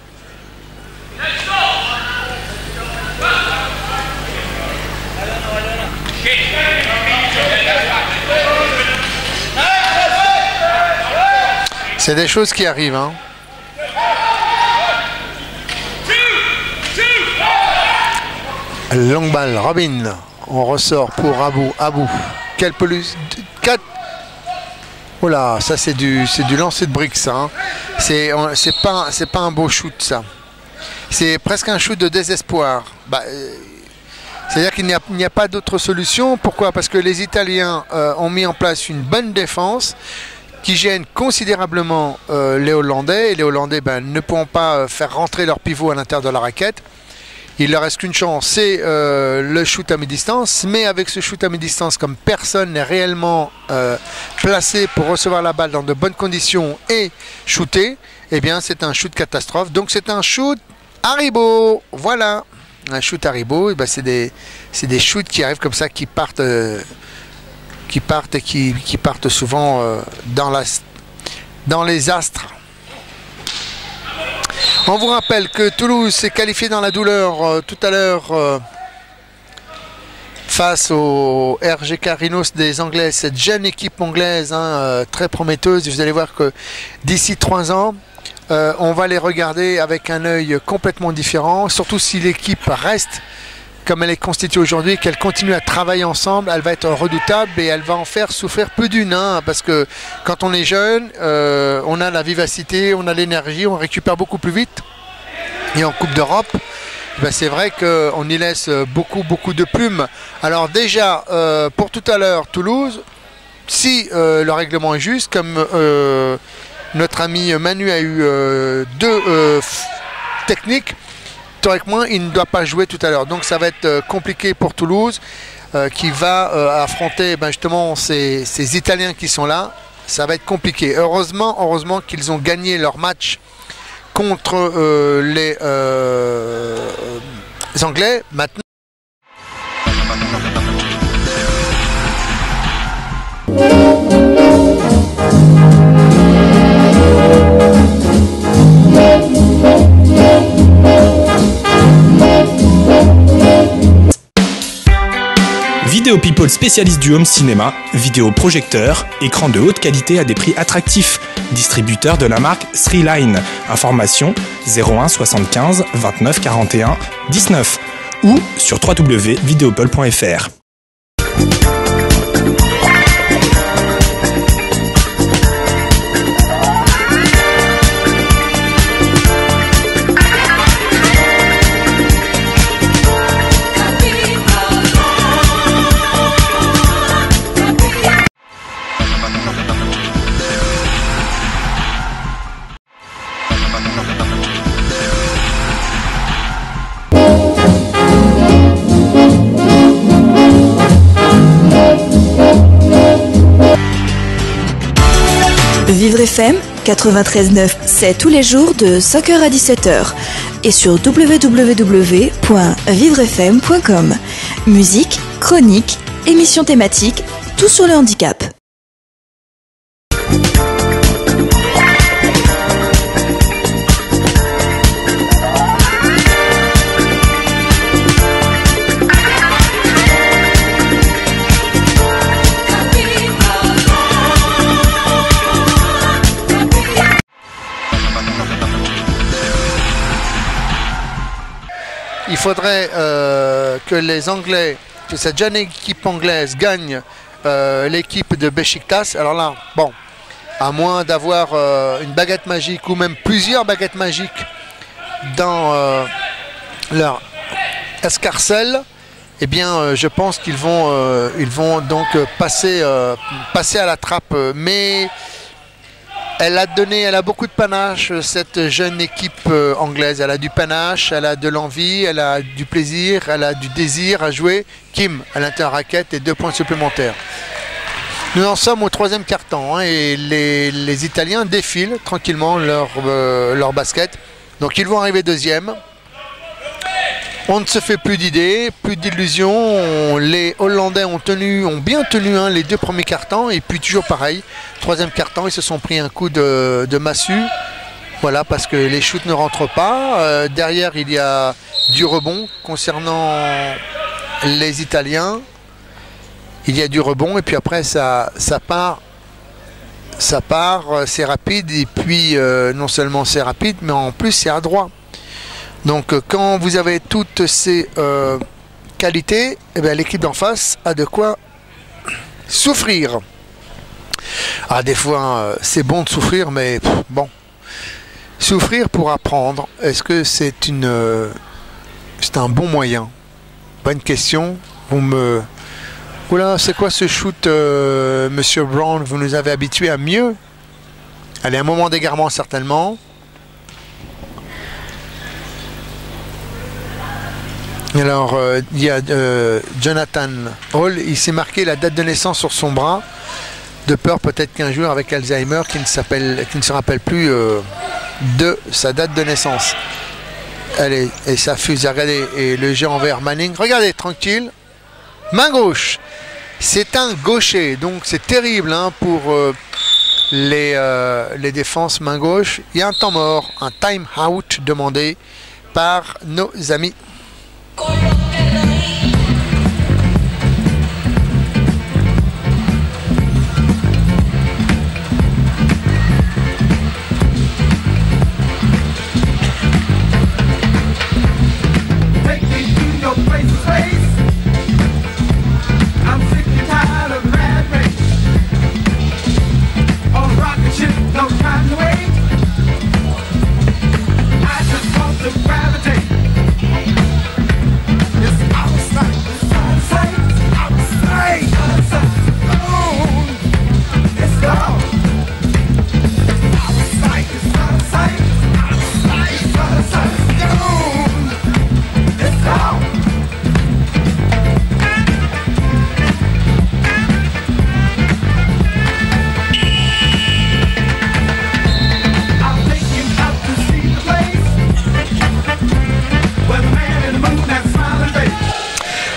C'est des choses qui arrivent, hein. Longue balle, Robin. On ressort pour Abou. Quelle pelouse. 4. Oh là, ça c'est du lancer de briques, ça. Hein. C'est pas un beau shoot, ça. C'est presque un shoot de désespoir. C'est-à-dire qu'il n'y a pas d'autre solution. Pourquoi? Parce que les Italiens ont mis en place une bonne défense qui gêne considérablement les Hollandais. Et les Hollandais ne pourront pas faire rentrer leur pivot à l'intérieur de la raquette. Il leur reste qu'une chance, c'est le shoot à mi-distance. Mais avec ce shoot à mi-distance, comme personne n'est réellement placé pour recevoir la balle dans de bonnes conditions et shooter, eh bien c'est un shoot catastrophe. Donc c'est un shoot Haribo. Voilà, un shoot Haribo. C'est des shoots qui arrivent comme ça, qui partent souvent dans les astres. On vous rappelle que Toulouse s'est qualifié dans la douleur tout à l'heure face au RGK Rhinos des Anglais, cette jeune équipe anglaise très prometteuse. Vous allez voir que d'ici 3 ans, on va les regarder avec un œil complètement différent, surtout si l'équipe reste comme elle est constituée aujourd'hui, qu'elle continue à travailler ensemble, elle va être redoutable et elle va en faire souffrir plus d'une. Hein, parce que quand on est jeune, on a la vivacité, on a l'énergie, on récupère beaucoup plus vite. Et en Coupe d'Europe, ben c'est vrai qu'on y laisse beaucoup de plumes. Alors déjà, pour tout à l'heure, Toulouse, si le règlement est juste, comme notre ami Manu a eu deux techniques, théoriquement, il ne doit pas jouer tout à l'heure. Donc ça va être compliqué pour Toulouse, qui va affronter justement ces Italiens qui sont là. Ça va être compliqué. Heureusement qu'ils ont gagné leur match contre les Anglais. Maintenant, Vidéo People spécialiste du home cinéma, vidéo projecteur, écran de haute qualité à des prix attractifs. Distributeur de la marque Sreeline. Information 01 75 29 41 19 ou sur www.videopol.fr. Vivre FM 93.9, c'est tous les jours de 5h à 17h et sur www.vivrefm.com. Musique, chronique, émissions thématiques, tout sur le handicap. il faudrait que les Anglais, que cette jeune équipe anglaise gagne l'équipe de Beşiktaş. Alors là, bon, à moins d'avoir une baguette magique ou même plusieurs baguettes magiques dans leur escarcelle, eh bien, je pense qu'ils vont donc passer à la trappe. Mais elle a beaucoup de panache, cette jeune équipe anglaise. Elle a du panache, elle a de l'envie, elle a du plaisir, elle a du désir à jouer. Kim à l'inter-raquette et 2 points supplémentaires. Nous en sommes au 3e quart-temps, hein, et les Italiens défilent tranquillement leur basket. Donc ils vont arriver 2e. On ne se fait plus d'idées, plus d'illusions. Les Hollandais ont bien tenu les 2 premiers quart-temps. Et puis toujours pareil, 3e quart-temps, ils se sont pris un coup de massue. Voilà, parce que les shoots ne rentrent pas. Derrière, il y a du rebond concernant les Italiens. Il y a du rebond et puis après ça part, c'est rapide. Et puis non seulement c'est rapide, mais en plus c'est adroit. Donc quand vous avez toutes ces qualités, eh bien, l'équipe d'en face a de quoi souffrir. Ah, des fois c'est bon de souffrir, mais bon, souffrir pour apprendre, est-ce que c'est un bon moyen? Bonne question. Oula, c'est quoi ce shoot, Monsieur Brown? Vous nous avez habitués à mieux. Allez, un moment d'égarement certainement. Alors, il y a Jonathan Hall, il s'est marqué la date de naissance sur son bras, de peur peut-être qu'un joueur avec Alzheimer qui ne se rappelle plus de sa date de naissance. Allez, et ça fuse, regardez, et le jeu envers Manning, regardez, tranquille, main gauche, c'est un gaucher, donc c'est terrible pour les défenses main gauche. Il y a un temps mort, un time out demandé par nos amis. Take me to your place of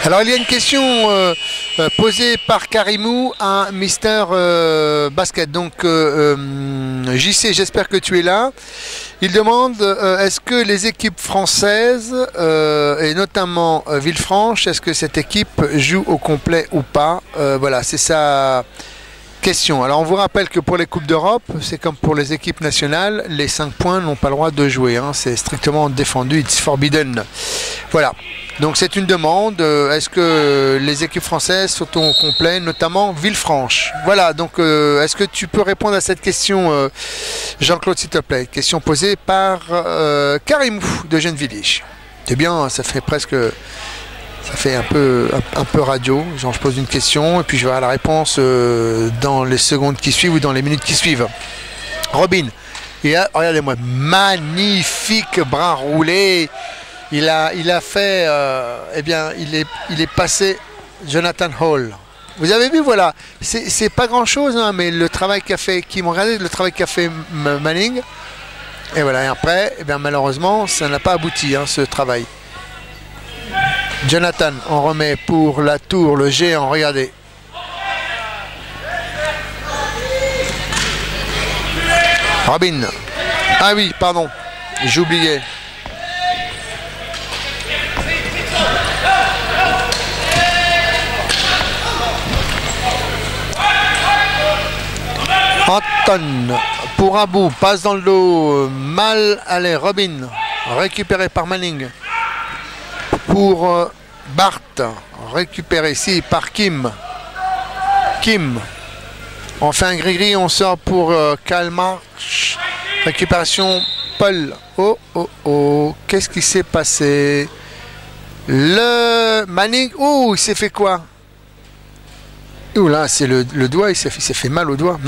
Alors il y a une question posée par Karimou à Mister Basket. Donc JC, j'espère que tu es là. Il demande est-ce que les équipes françaises et notamment Villefranche, est-ce que cette équipe joue au complet ou pas? Voilà, c'est sa question. Alors on vous rappelle que pour les Coupes d'Europe, c'est comme pour les équipes nationales, les 5 points n'ont pas le droit de jouer. Hein. C'est strictement défendu, it's forbidden. Voilà. Donc c'est une demande. Est-ce que les équipes françaises sont au complet, notamment Villefranche? Voilà. Donc est-ce que tu peux répondre à cette question, Jean-Claude, s'il te plaît? Question posée par Karimou de Gennevilliers. C'est bien, ça fait presque... Ça fait un peu radio, genre je pose une question et puis je vais avoir la réponse dans les secondes qui suivent ou dans les minutes qui suivent. Robin, regardez-moi, magnifique bras roulé. Il a fait, eh bien, il est passé Jonathan Hall. Vous avez vu, voilà, c'est pas grand-chose, hein, mais le travail qu'a fait, regardez le travail qu'a fait Manning. Et voilà, et après, eh bien, malheureusement, ça n'a pas abouti, hein, ce travail. Jonathan, on remet pour la tour, le géant, regardez. Robin. Ah oui, pardon, j'oubliais. Anton, pour Abou, passe dans le dos, mal, allez, Robin, récupéré par Manning. Pour Bart, récupéré ici par Kim. Kim. On fait un gris-gris, on sort pour Karl Marx. Récupération Paul. Oh, oh, oh. Qu'est-ce qui s'est passé? Le Manning. Oh, il s'est fait quoi? Ouh là, c'est le doigt, il s'est fait mal au doigt.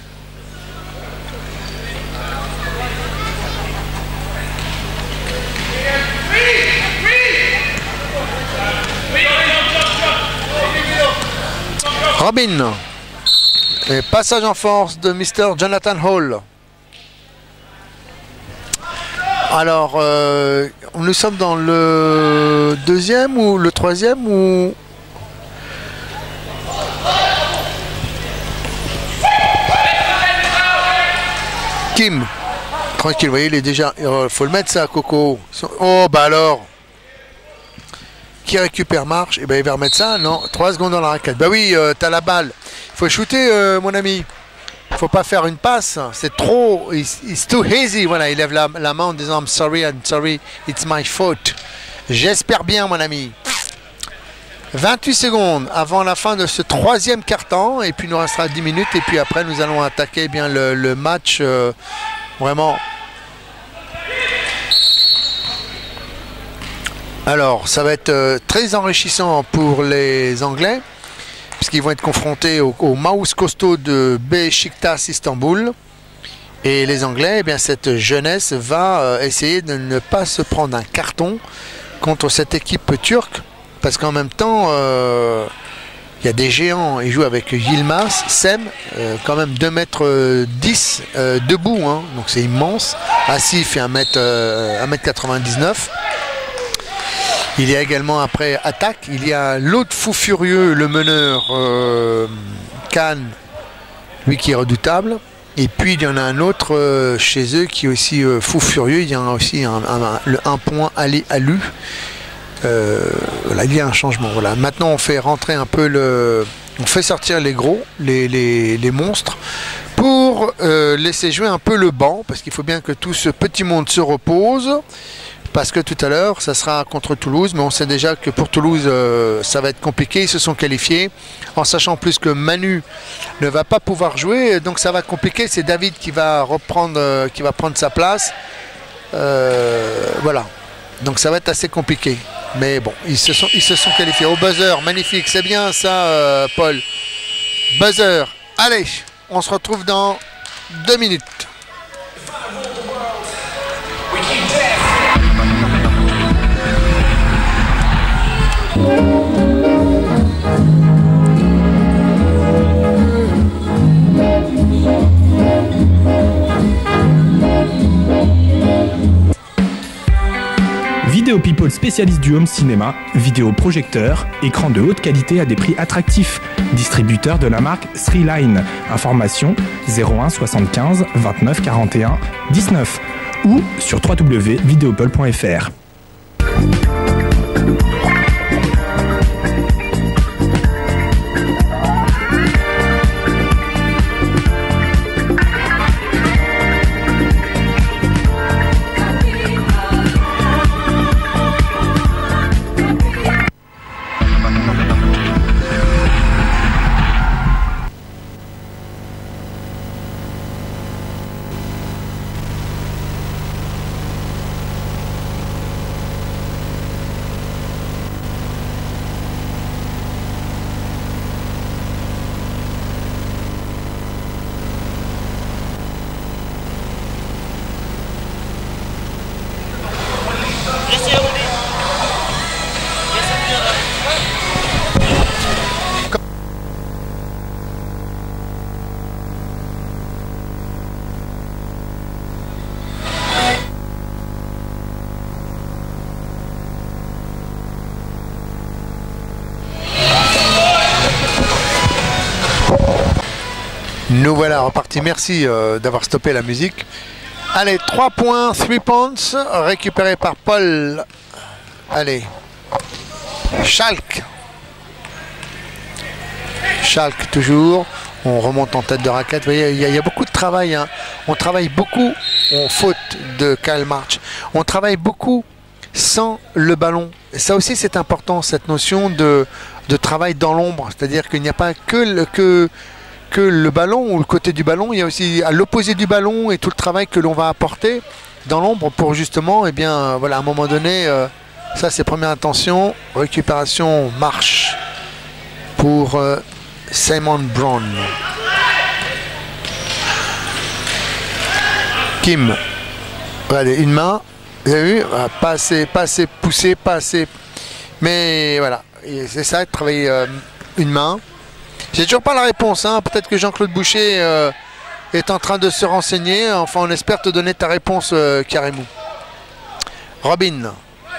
Robin, et passage en force de Mr. Jonathan Hall. Alors, nous sommes dans le deuxième ou le troisième ou... Kim, tranquille, vous voyez, il est déjà... Il faut le mettre ça, Coco. Oh, bah alors... Qui récupère marche, et ben il va remettre ça, non, 3 secondes dans la raquette. Bah oui, t'as la balle. Il faut shooter, mon ami. Il faut pas faire une passe, c'est trop, it's too easy. Voilà, il lève la main en disant I'm sorry, it's my fault. J'espère bien, mon ami. 28 secondes avant la fin de ce troisième quart-temps, et puis il nous restera 10 minutes, et puis après nous allons attaquer bien le match vraiment. Alors, ça va être très enrichissant pour les Anglais, puisqu'ils vont être confrontés au Mouse costaud de Beşiktaş Istanbul. Et les Anglais, eh bien, cette jeunesse va essayer de ne pas se prendre un carton contre cette équipe turque, parce qu'en même temps, il y a des géants. Ils jouent avec Yilmaz, Sem, quand même 2,10 m debout, hein, donc c'est immense. Assis, il fait 1,99 m. Il y a également après attaque, il y a l'autre fou furieux, le meneur Khan, lui qui est redoutable. Et puis il y en a un autre chez eux qui est aussi fou furieux. Il y a aussi le 1 point Ali Alu. Voilà, il y a un changement. Voilà. Maintenant on fait rentrer un peu on fait sortir les gros, les monstres, pour laisser jouer un peu le banc, parce qu'il faut bien que tout ce petit monde se repose. Parce que tout à l'heure, ça sera contre Toulouse, mais on sait déjà que pour Toulouse, ça va être compliqué. Ils se sont qualifiés, en sachant plus que Manu ne va pas pouvoir jouer, donc ça va être compliqué. C'est David qui va prendre sa place. Voilà, donc ça va être assez compliqué. Mais bon, ils se sont qualifiés. Au buzzer, magnifique, c'est bien ça, Paul. Buzzer, allez, on se retrouve dans 2 minutes. Vidéo People spécialiste du home cinéma, vidéoprojecteur, écran de haute qualité à des prix attractifs. Distributeur de la marque Sreeline. Information 01 75 29 41 19 ou sur www.videopol.fr. Nous voilà repartis. Merci d'avoir stoppé la musique. Allez, 3 points, 3 points, récupéré par Paul. Allez, Schalke. Schalke toujours. On remonte en tête de raquette. Vous voyez, il y a beaucoup de travail. Hein. On travaille beaucoup, en faute de Kyle March. On travaille beaucoup sans le ballon. Et ça aussi, c'est important, cette notion de travail dans l'ombre. C'est-à-dire qu'il n'y a pas que le ballon ou le côté du ballon, il y a aussi à l'opposé du ballon et tout le travail que l'on va apporter dans l'ombre pour justement, eh bien, voilà, à un moment donné, ça c'est première intention, récupération, marche pour Simon Brown. Kim, regardez, une main, vous avez vu, pas assez poussé, pas assez, mais voilà, c'est ça, travailler une main. J'ai toujours pas la réponse, hein. Peut-être que Jean-Claude Boucher est en train de se renseigner. Enfin, on espère te donner ta réponse, Karimou. Robin.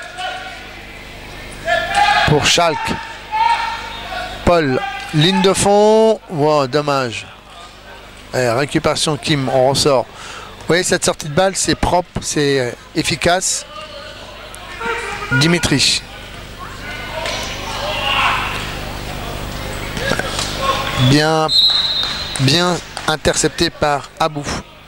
Pour Schalke. Paul. Ligne de fond. Wow, dommage. Allez, récupération Kim, on ressort. Vous voyez, cette sortie de balle, c'est propre, c'est efficace. Dimitri. Bien intercepté par Abou.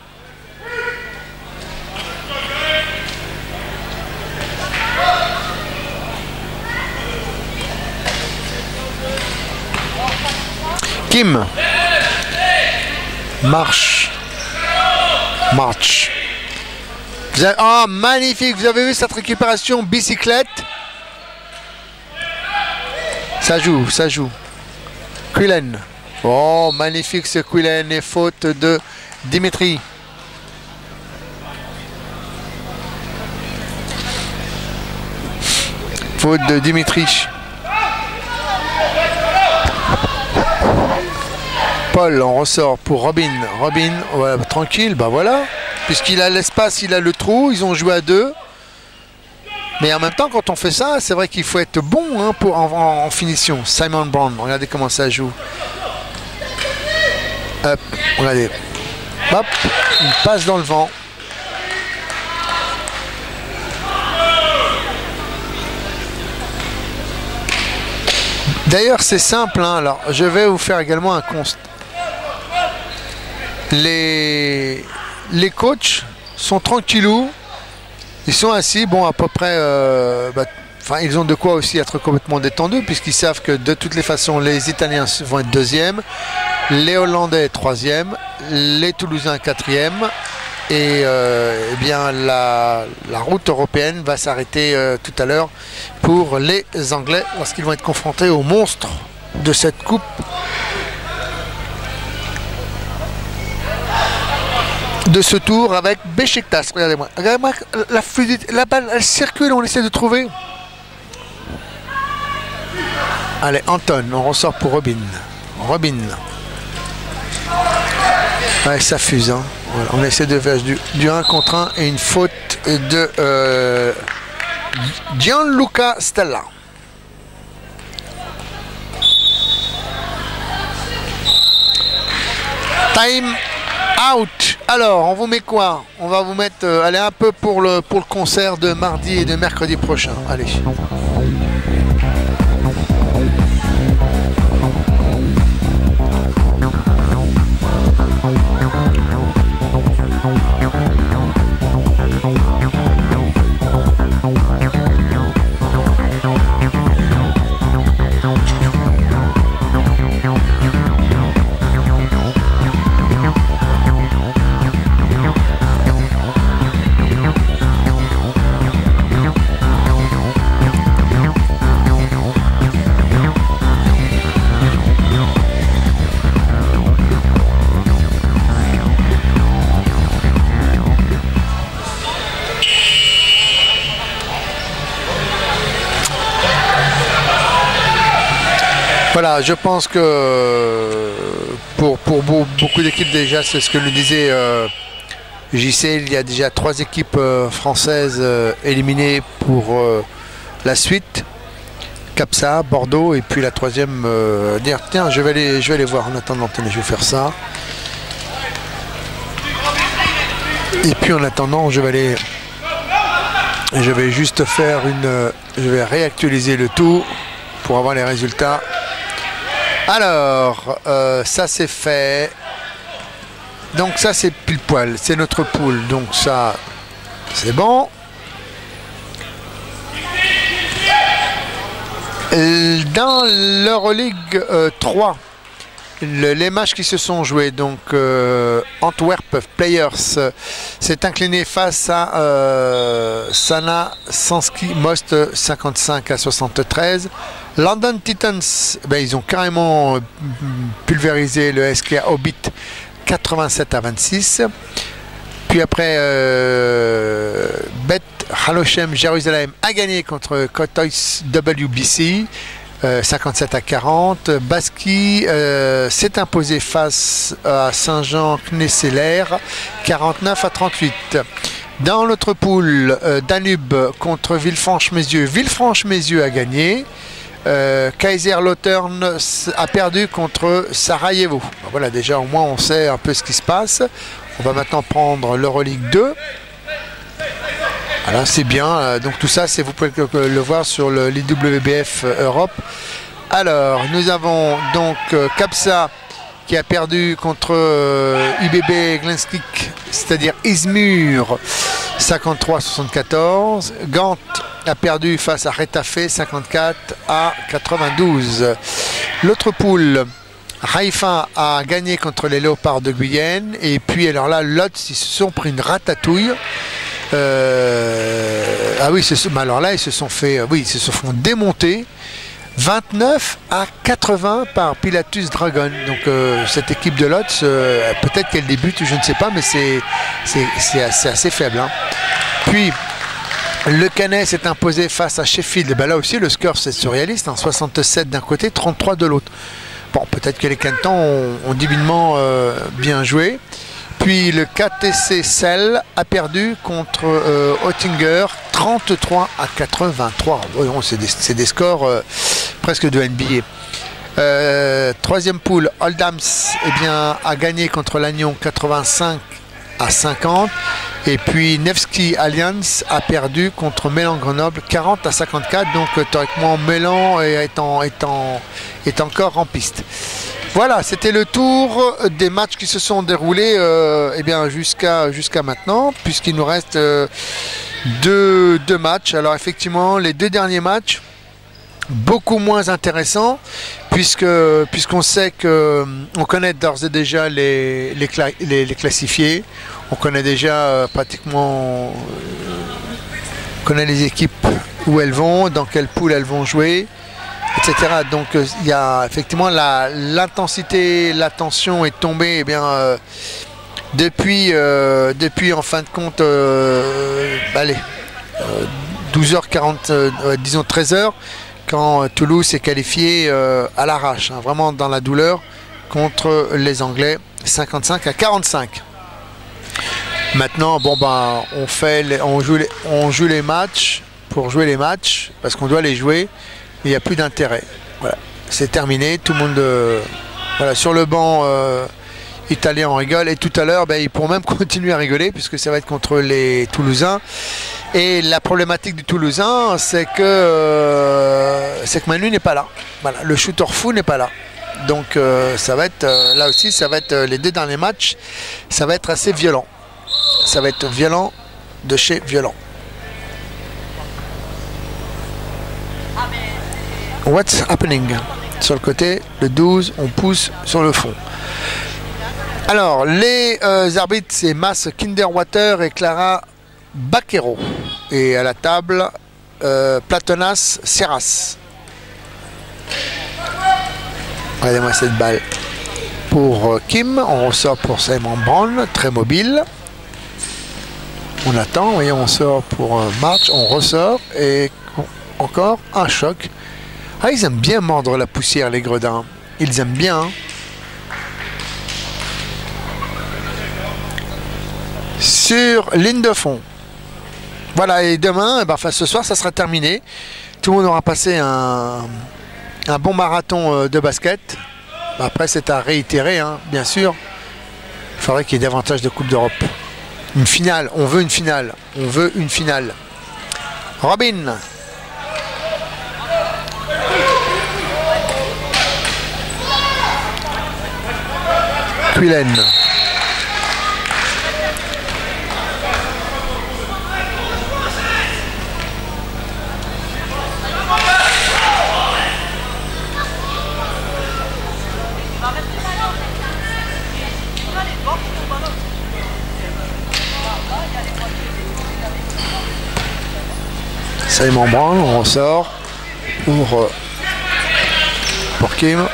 Kim. Marche. Oh, magnifique. Vous avez vu cette récupération bicyclette? Ça joue. Quillen. Oh, magnifique ce Quillen et faute de Dimitri. Faute de Dimitri. Paul, on ressort pour Robin. Robin, voilà, tranquille, bah voilà. Puisqu'il a l'espace, il a le trou, ils ont joué à deux. Mais en même temps, quand on fait ça, c'est vrai qu'il faut être bon hein, en finition. Simon Brown, regardez comment ça joue. Hop, regardez. Hop, une passe dans le vent. D'ailleurs, c'est simple. Hein, alors, je vais vous faire également un constat. Les coachs sont tranquillous. Ils sont assis, bon, à peu près. Ils ont de quoi aussi être complètement détendus, puisqu'ils savent que de toutes les façons, les Italiens vont être deuxième, les Hollandais troisième, les Toulousains quatrième, et eh bien la route européenne va s'arrêter tout à l'heure pour les Anglais lorsqu'ils vont être confrontés aux monstres de cette coupe. De ce tour avec Beşiktaş. Regardez-moi, la balle elle circule, on essaie de trouver. Allez, Anton, on ressort pour Robin. Ouais, ça fuse. Hein. Voilà, on essaie de faire du 1 contre 1 et une faute de Gianluca Stella. Time out. Alors, on vous met quoi? On va vous mettre, allez, un peu pour le concert de mardi et de mercredi prochain. Allez. Voilà, je pense que pour beaucoup d'équipes déjà, c'est ce que nous disait JC, il y a déjà 3 équipes françaises éliminées pour la suite. Capsa, Bordeaux, et puis la 3e, dire tiens, je vais aller voir en attendant, je vais faire ça. Et puis en attendant, je vais juste faire je vais réactualiser le tout pour avoir les résultats. Alors, ça c'est fait. Donc ça c'est pile poil, c'est notre poule. Donc ça, c'est bon. Dans l'Euroleague 3, les matchs qui se sont joués, donc Antwerp Players s'est incliné face à Sana Sanski Most 55-73. London Titans, ils ont carrément pulvérisé le SK Hobbit 87-26. Puis après, Beth Haloshem Jérusalem a gagné contre Kotois WBC 57-40. Baski s'est imposé face à Saint-Jean-Knesseler 49-38. Dans l'autre poule, Danube contre Villefranche-Mézieux. Villefranche-Mézieux a gagné. Kaiserslautern a perdu contre Sarajevo. Voilà, déjà au moins on sait un peu ce qui se passe. On va maintenant prendre l'Euroleague 2. Voilà, c'est bien. Donc tout ça, vous pouvez le voir sur l'IWBF Europe. Alors, nous avons donc Capsa qui a perdu contre IBB Glenskik, c'est-à-dire Izmir 53-74. Gand a perdu face à Retafe 54-92. L'autre poule, Haïfa a gagné contre les Léopards de Guyenne. Et puis alors là, Lotz, ils se sont pris une ratatouille. Ah oui, alors là, ils se sont font démonter 29-80 par Pilatus Dragon. Donc cette équipe de Lotz, peut-être qu'elle débute, je ne sais pas, mais c'est assez faible. Hein. Puis le Canet s'est imposé face à Sheffield. Là aussi, le score c'est surréaliste, hein, 67 d'un côté, 33 de l'autre. Bon, peut-être que les Cantons ont divinement bien joué. Puis le KTC Cell a perdu contre Oettinger 33-83. Voyons, c'est des scores presque de NBA. Troisième poule, Oldhams a gagné contre Lannion 85-50. Et puis Nevsky Alliance a perdu contre Mélan Grenoble 40-54. Donc théoriquement Mélan est encore en piste. Voilà, c'était le tour des matchs qui se sont déroulés jusqu'à maintenant, puisqu'il nous reste deux matchs. Alors effectivement, les 2 derniers matchs, beaucoup moins intéressants, puisqu'on sait qu'on connaît d'ores et déjà les classifiés. On connaît déjà pratiquement on connaît les équipes où elles vont, dans quelle poule elles vont jouer, etc. Donc il y a effectivement l'intensité, la tension est tombée depuis en fin de compte 12h40, disons 13h, quand Toulouse s'est qualifié à l'arrache, hein, vraiment dans la douleur, contre les Anglais 55-45. Maintenant, on joue les matchs pour jouer les matchs, parce qu'on doit les jouer, il n'y a plus d'intérêt. Voilà, c'est terminé, tout le monde voilà, sur le banc italien on rigole, et tout à l'heure ils pourront même continuer à rigoler puisque ça va être contre les Toulousains. Et la problématique du Toulousain, c'est que Manu n'est pas là. Voilà, le shooter fou n'est pas là. Donc ça va être là aussi, ça va être les 2 derniers matchs, ça va être assez violent. Ça va être violent de chez violent. What's happening? Sur le côté, le 12, on pousse sur le fond. Alors, les arbitres, c'est Mas Kinderwater et Clara Baquero. Et à la table, Platonas Serras. Regardez-moi cette balle pour Kim. On ressort pour Simon Brown, très mobile. On attend, voyez, on sort pour March, on ressort et encore un choc. Ah, ils aiment bien mordre la poussière, les gredins. Ils aiment bien. Hein. Sur ligne de fond. Voilà, et demain, enfin ce soir, ça sera terminé. Tout le monde aura passé un bon marathon de basket. Après, c'est à réitérer, hein, bien sûr. Il faudrait qu'il y ait davantage de Coupe d'Europe. Une finale, on veut une finale. On veut une finale. Robin. Quillen. Simon Brown, on ressort pour Kim.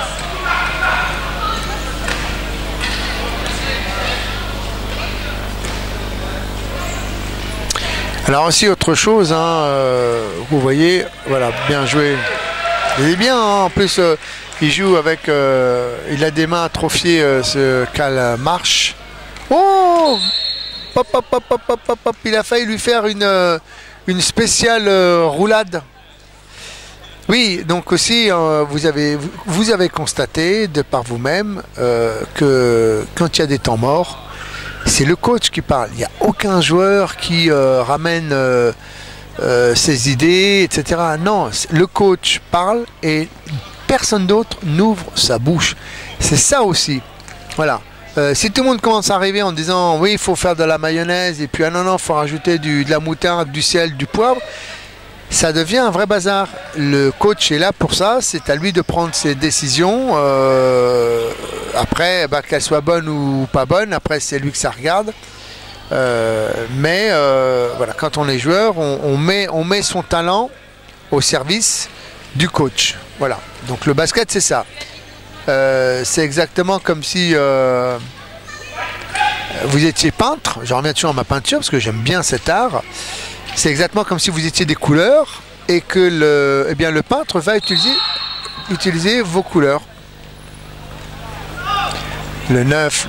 Alors aussi autre chose, hein, vous voyez, voilà, bien joué. Il est bien, hein, en plus il joue avec, il a des mains atrophiées, ce Cal Marsh. Oh, pop, pop, pop, pop, pop, pop, pop. Il a failli lui faire une spéciale roulade. Oui, donc aussi vous avez constaté de par vous-même que quand il y a des temps morts, c'est le coach qui parle. Il n'y a aucun joueur qui ramène ses idées, etc. Non, le coach parle et personne d'autre n'ouvre sa bouche. C'est ça aussi. Voilà. Si tout le monde commence à arriver en disant oui, il faut faire de la mayonnaise et puis ah non, il faut rajouter de la moutarde, du sel, du poivre, ça devient un vrai bazar. Le coach est là pour ça, c'est à lui de prendre ses décisions. Après, qu'elles soient bonnes ou pas bonnes, après c'est lui que ça regarde. Mais voilà, quand on est joueur, on met son talent au service du coach. Voilà. Donc le basket, c'est ça. C'est exactement comme si vous étiez peintre. Je reviens toujours à ma peinture parce que j'aime bien cet art. C'est exactement comme si vous étiez des couleurs et que le peintre va utiliser vos couleurs. Le 9.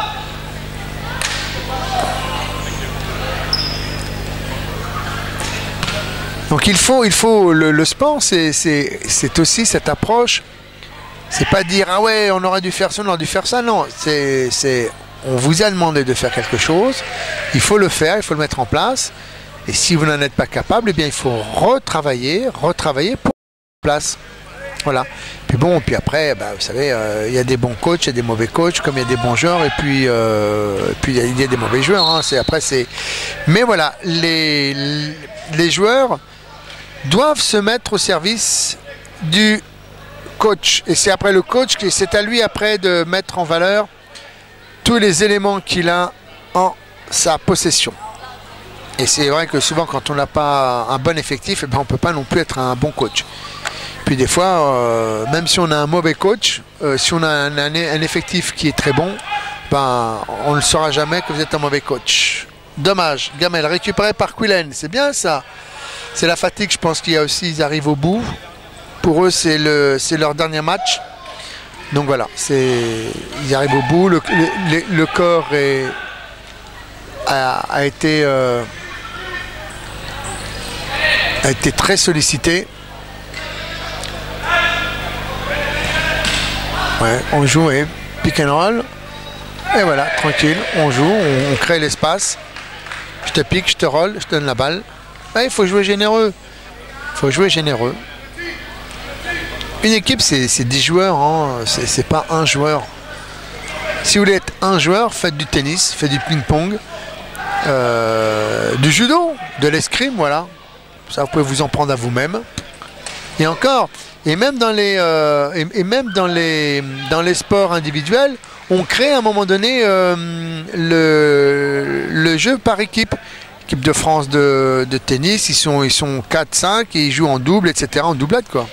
Donc il faut le sport, c'est aussi cette approche. C'est pas dire ah ouais on aurait dû faire ça, on aurait dû faire ça. Non, on vous a demandé de faire quelque chose. Il faut le faire, il faut le mettre en place. Et si vous n'en êtes pas capable, eh bien il faut retravailler pour place. Voilà. Puis bon, puis après, vous savez, il y a des bons coachs, il y a des mauvais coachs, comme il y a des bons joueurs, et puis il y a des mauvais joueurs. Hein. Mais voilà, les joueurs doivent se mettre au service du coach. Et c'est après le coach, c'est à lui après de mettre en valeur tous les éléments qu'il a en sa possession. Et c'est vrai que souvent quand on n'a pas un bon effectif, on ne peut pas non plus être un bon coach. Puis des fois, même si on a un mauvais coach, si on a un effectif qui est très bon, on ne saura jamais que vous êtes un mauvais coach. Dommage. Gamel récupéré par Quillen, c'est bien ça. C'est la fatigue, je pense qu'il y a aussi, ils arrivent au bout. Pour eux, c'est leur dernier match. Donc voilà, ils arrivent au bout. Le corps a été a été très sollicité. Ouais, on joue et pick and roll. Et voilà, tranquille, on joue, on crée l'espace. Je te pique, je te roll, je te donne la balle. Ouais, il faut jouer généreux. Il faut jouer généreux. Une équipe, c'est 10 joueurs, hein. C'est pas un joueur. Si vous voulez être un joueur, faites du tennis, faites du ping-pong, du judo, de l'escrime, voilà. Ça, vous pouvez vous en prendre à vous-même. Et encore, et même dans les sports individuels, on crée à un moment donné le jeu par équipe. Équipe de France de tennis, ils sont 4-5 et ils jouent en double, etc. En doublade, quoi.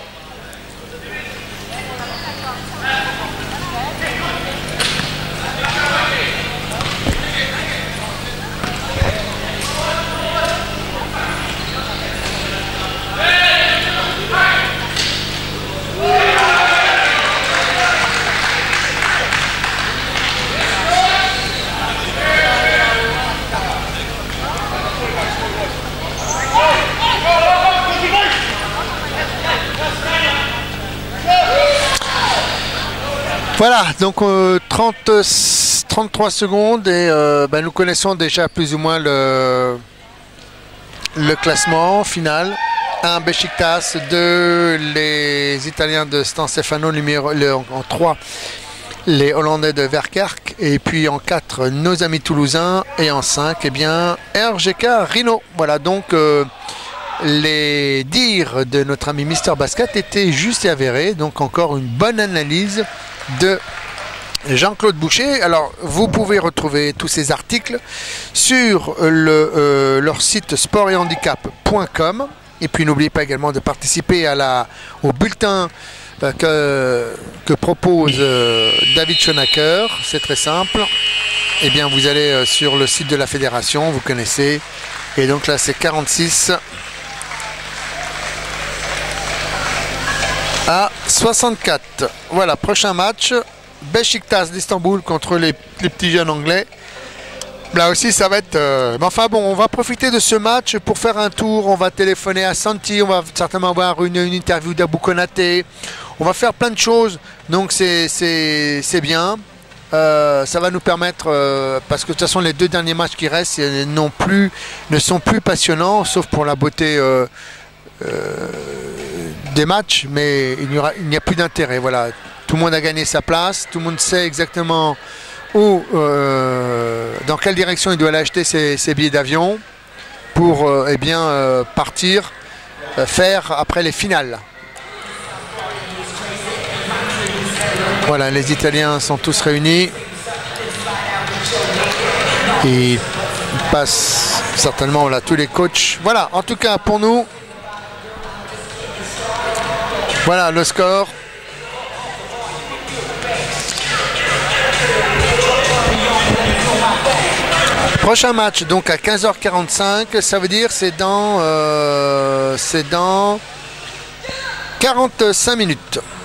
Voilà, donc 33 secondes et nous connaissons déjà plus ou moins le classement final. 1 Beşiktaş, 2 les Italiens de San Stefano, en 3 les Hollandais de Verkerk, et puis en 4 nos amis toulousains, et en 5 eh bien RGK Rhino. Voilà, donc les dires de notre ami Mister Basket étaient justes et avérés, donc encore une bonne analyse de Jean-Claude Boucher. Alors vous pouvez retrouver tous ces articles sur leur site sportethandicap.com, et puis n'oubliez pas également de participer au bulletin que propose David Schonacker. C'est très simple. Eh bien vous allez sur le site de la fédération, vous connaissez, et donc là c'est 46 à 64. Voilà, prochain match, Beşiktaş d'Istanbul contre les petits jeunes anglais. Là aussi ça va être... mais enfin bon, on va profiter de ce match pour faire un tour. On va téléphoner à Santi, on va certainement avoir une interview d'Abou Konaté. On va faire plein de choses, donc c'est bien. Ça va nous permettre, parce que de toute façon les 2 derniers matchs qui restent ne sont plus passionnants, sauf pour la beauté des matchs, mais il n'y a plus d'intérêt. Voilà, tout le monde a gagné sa place, tout le monde sait exactement où, dans quelle direction il doit aller acheter ses billets d'avion pour partir faire après les finales. Voilà, les Italiens sont tous réunis. Ils passent certainement là tous les coachs. Voilà, en tout cas pour nous. Voilà le score. Prochain match donc à 15h45, ça veut dire c'est dans 45 minutes.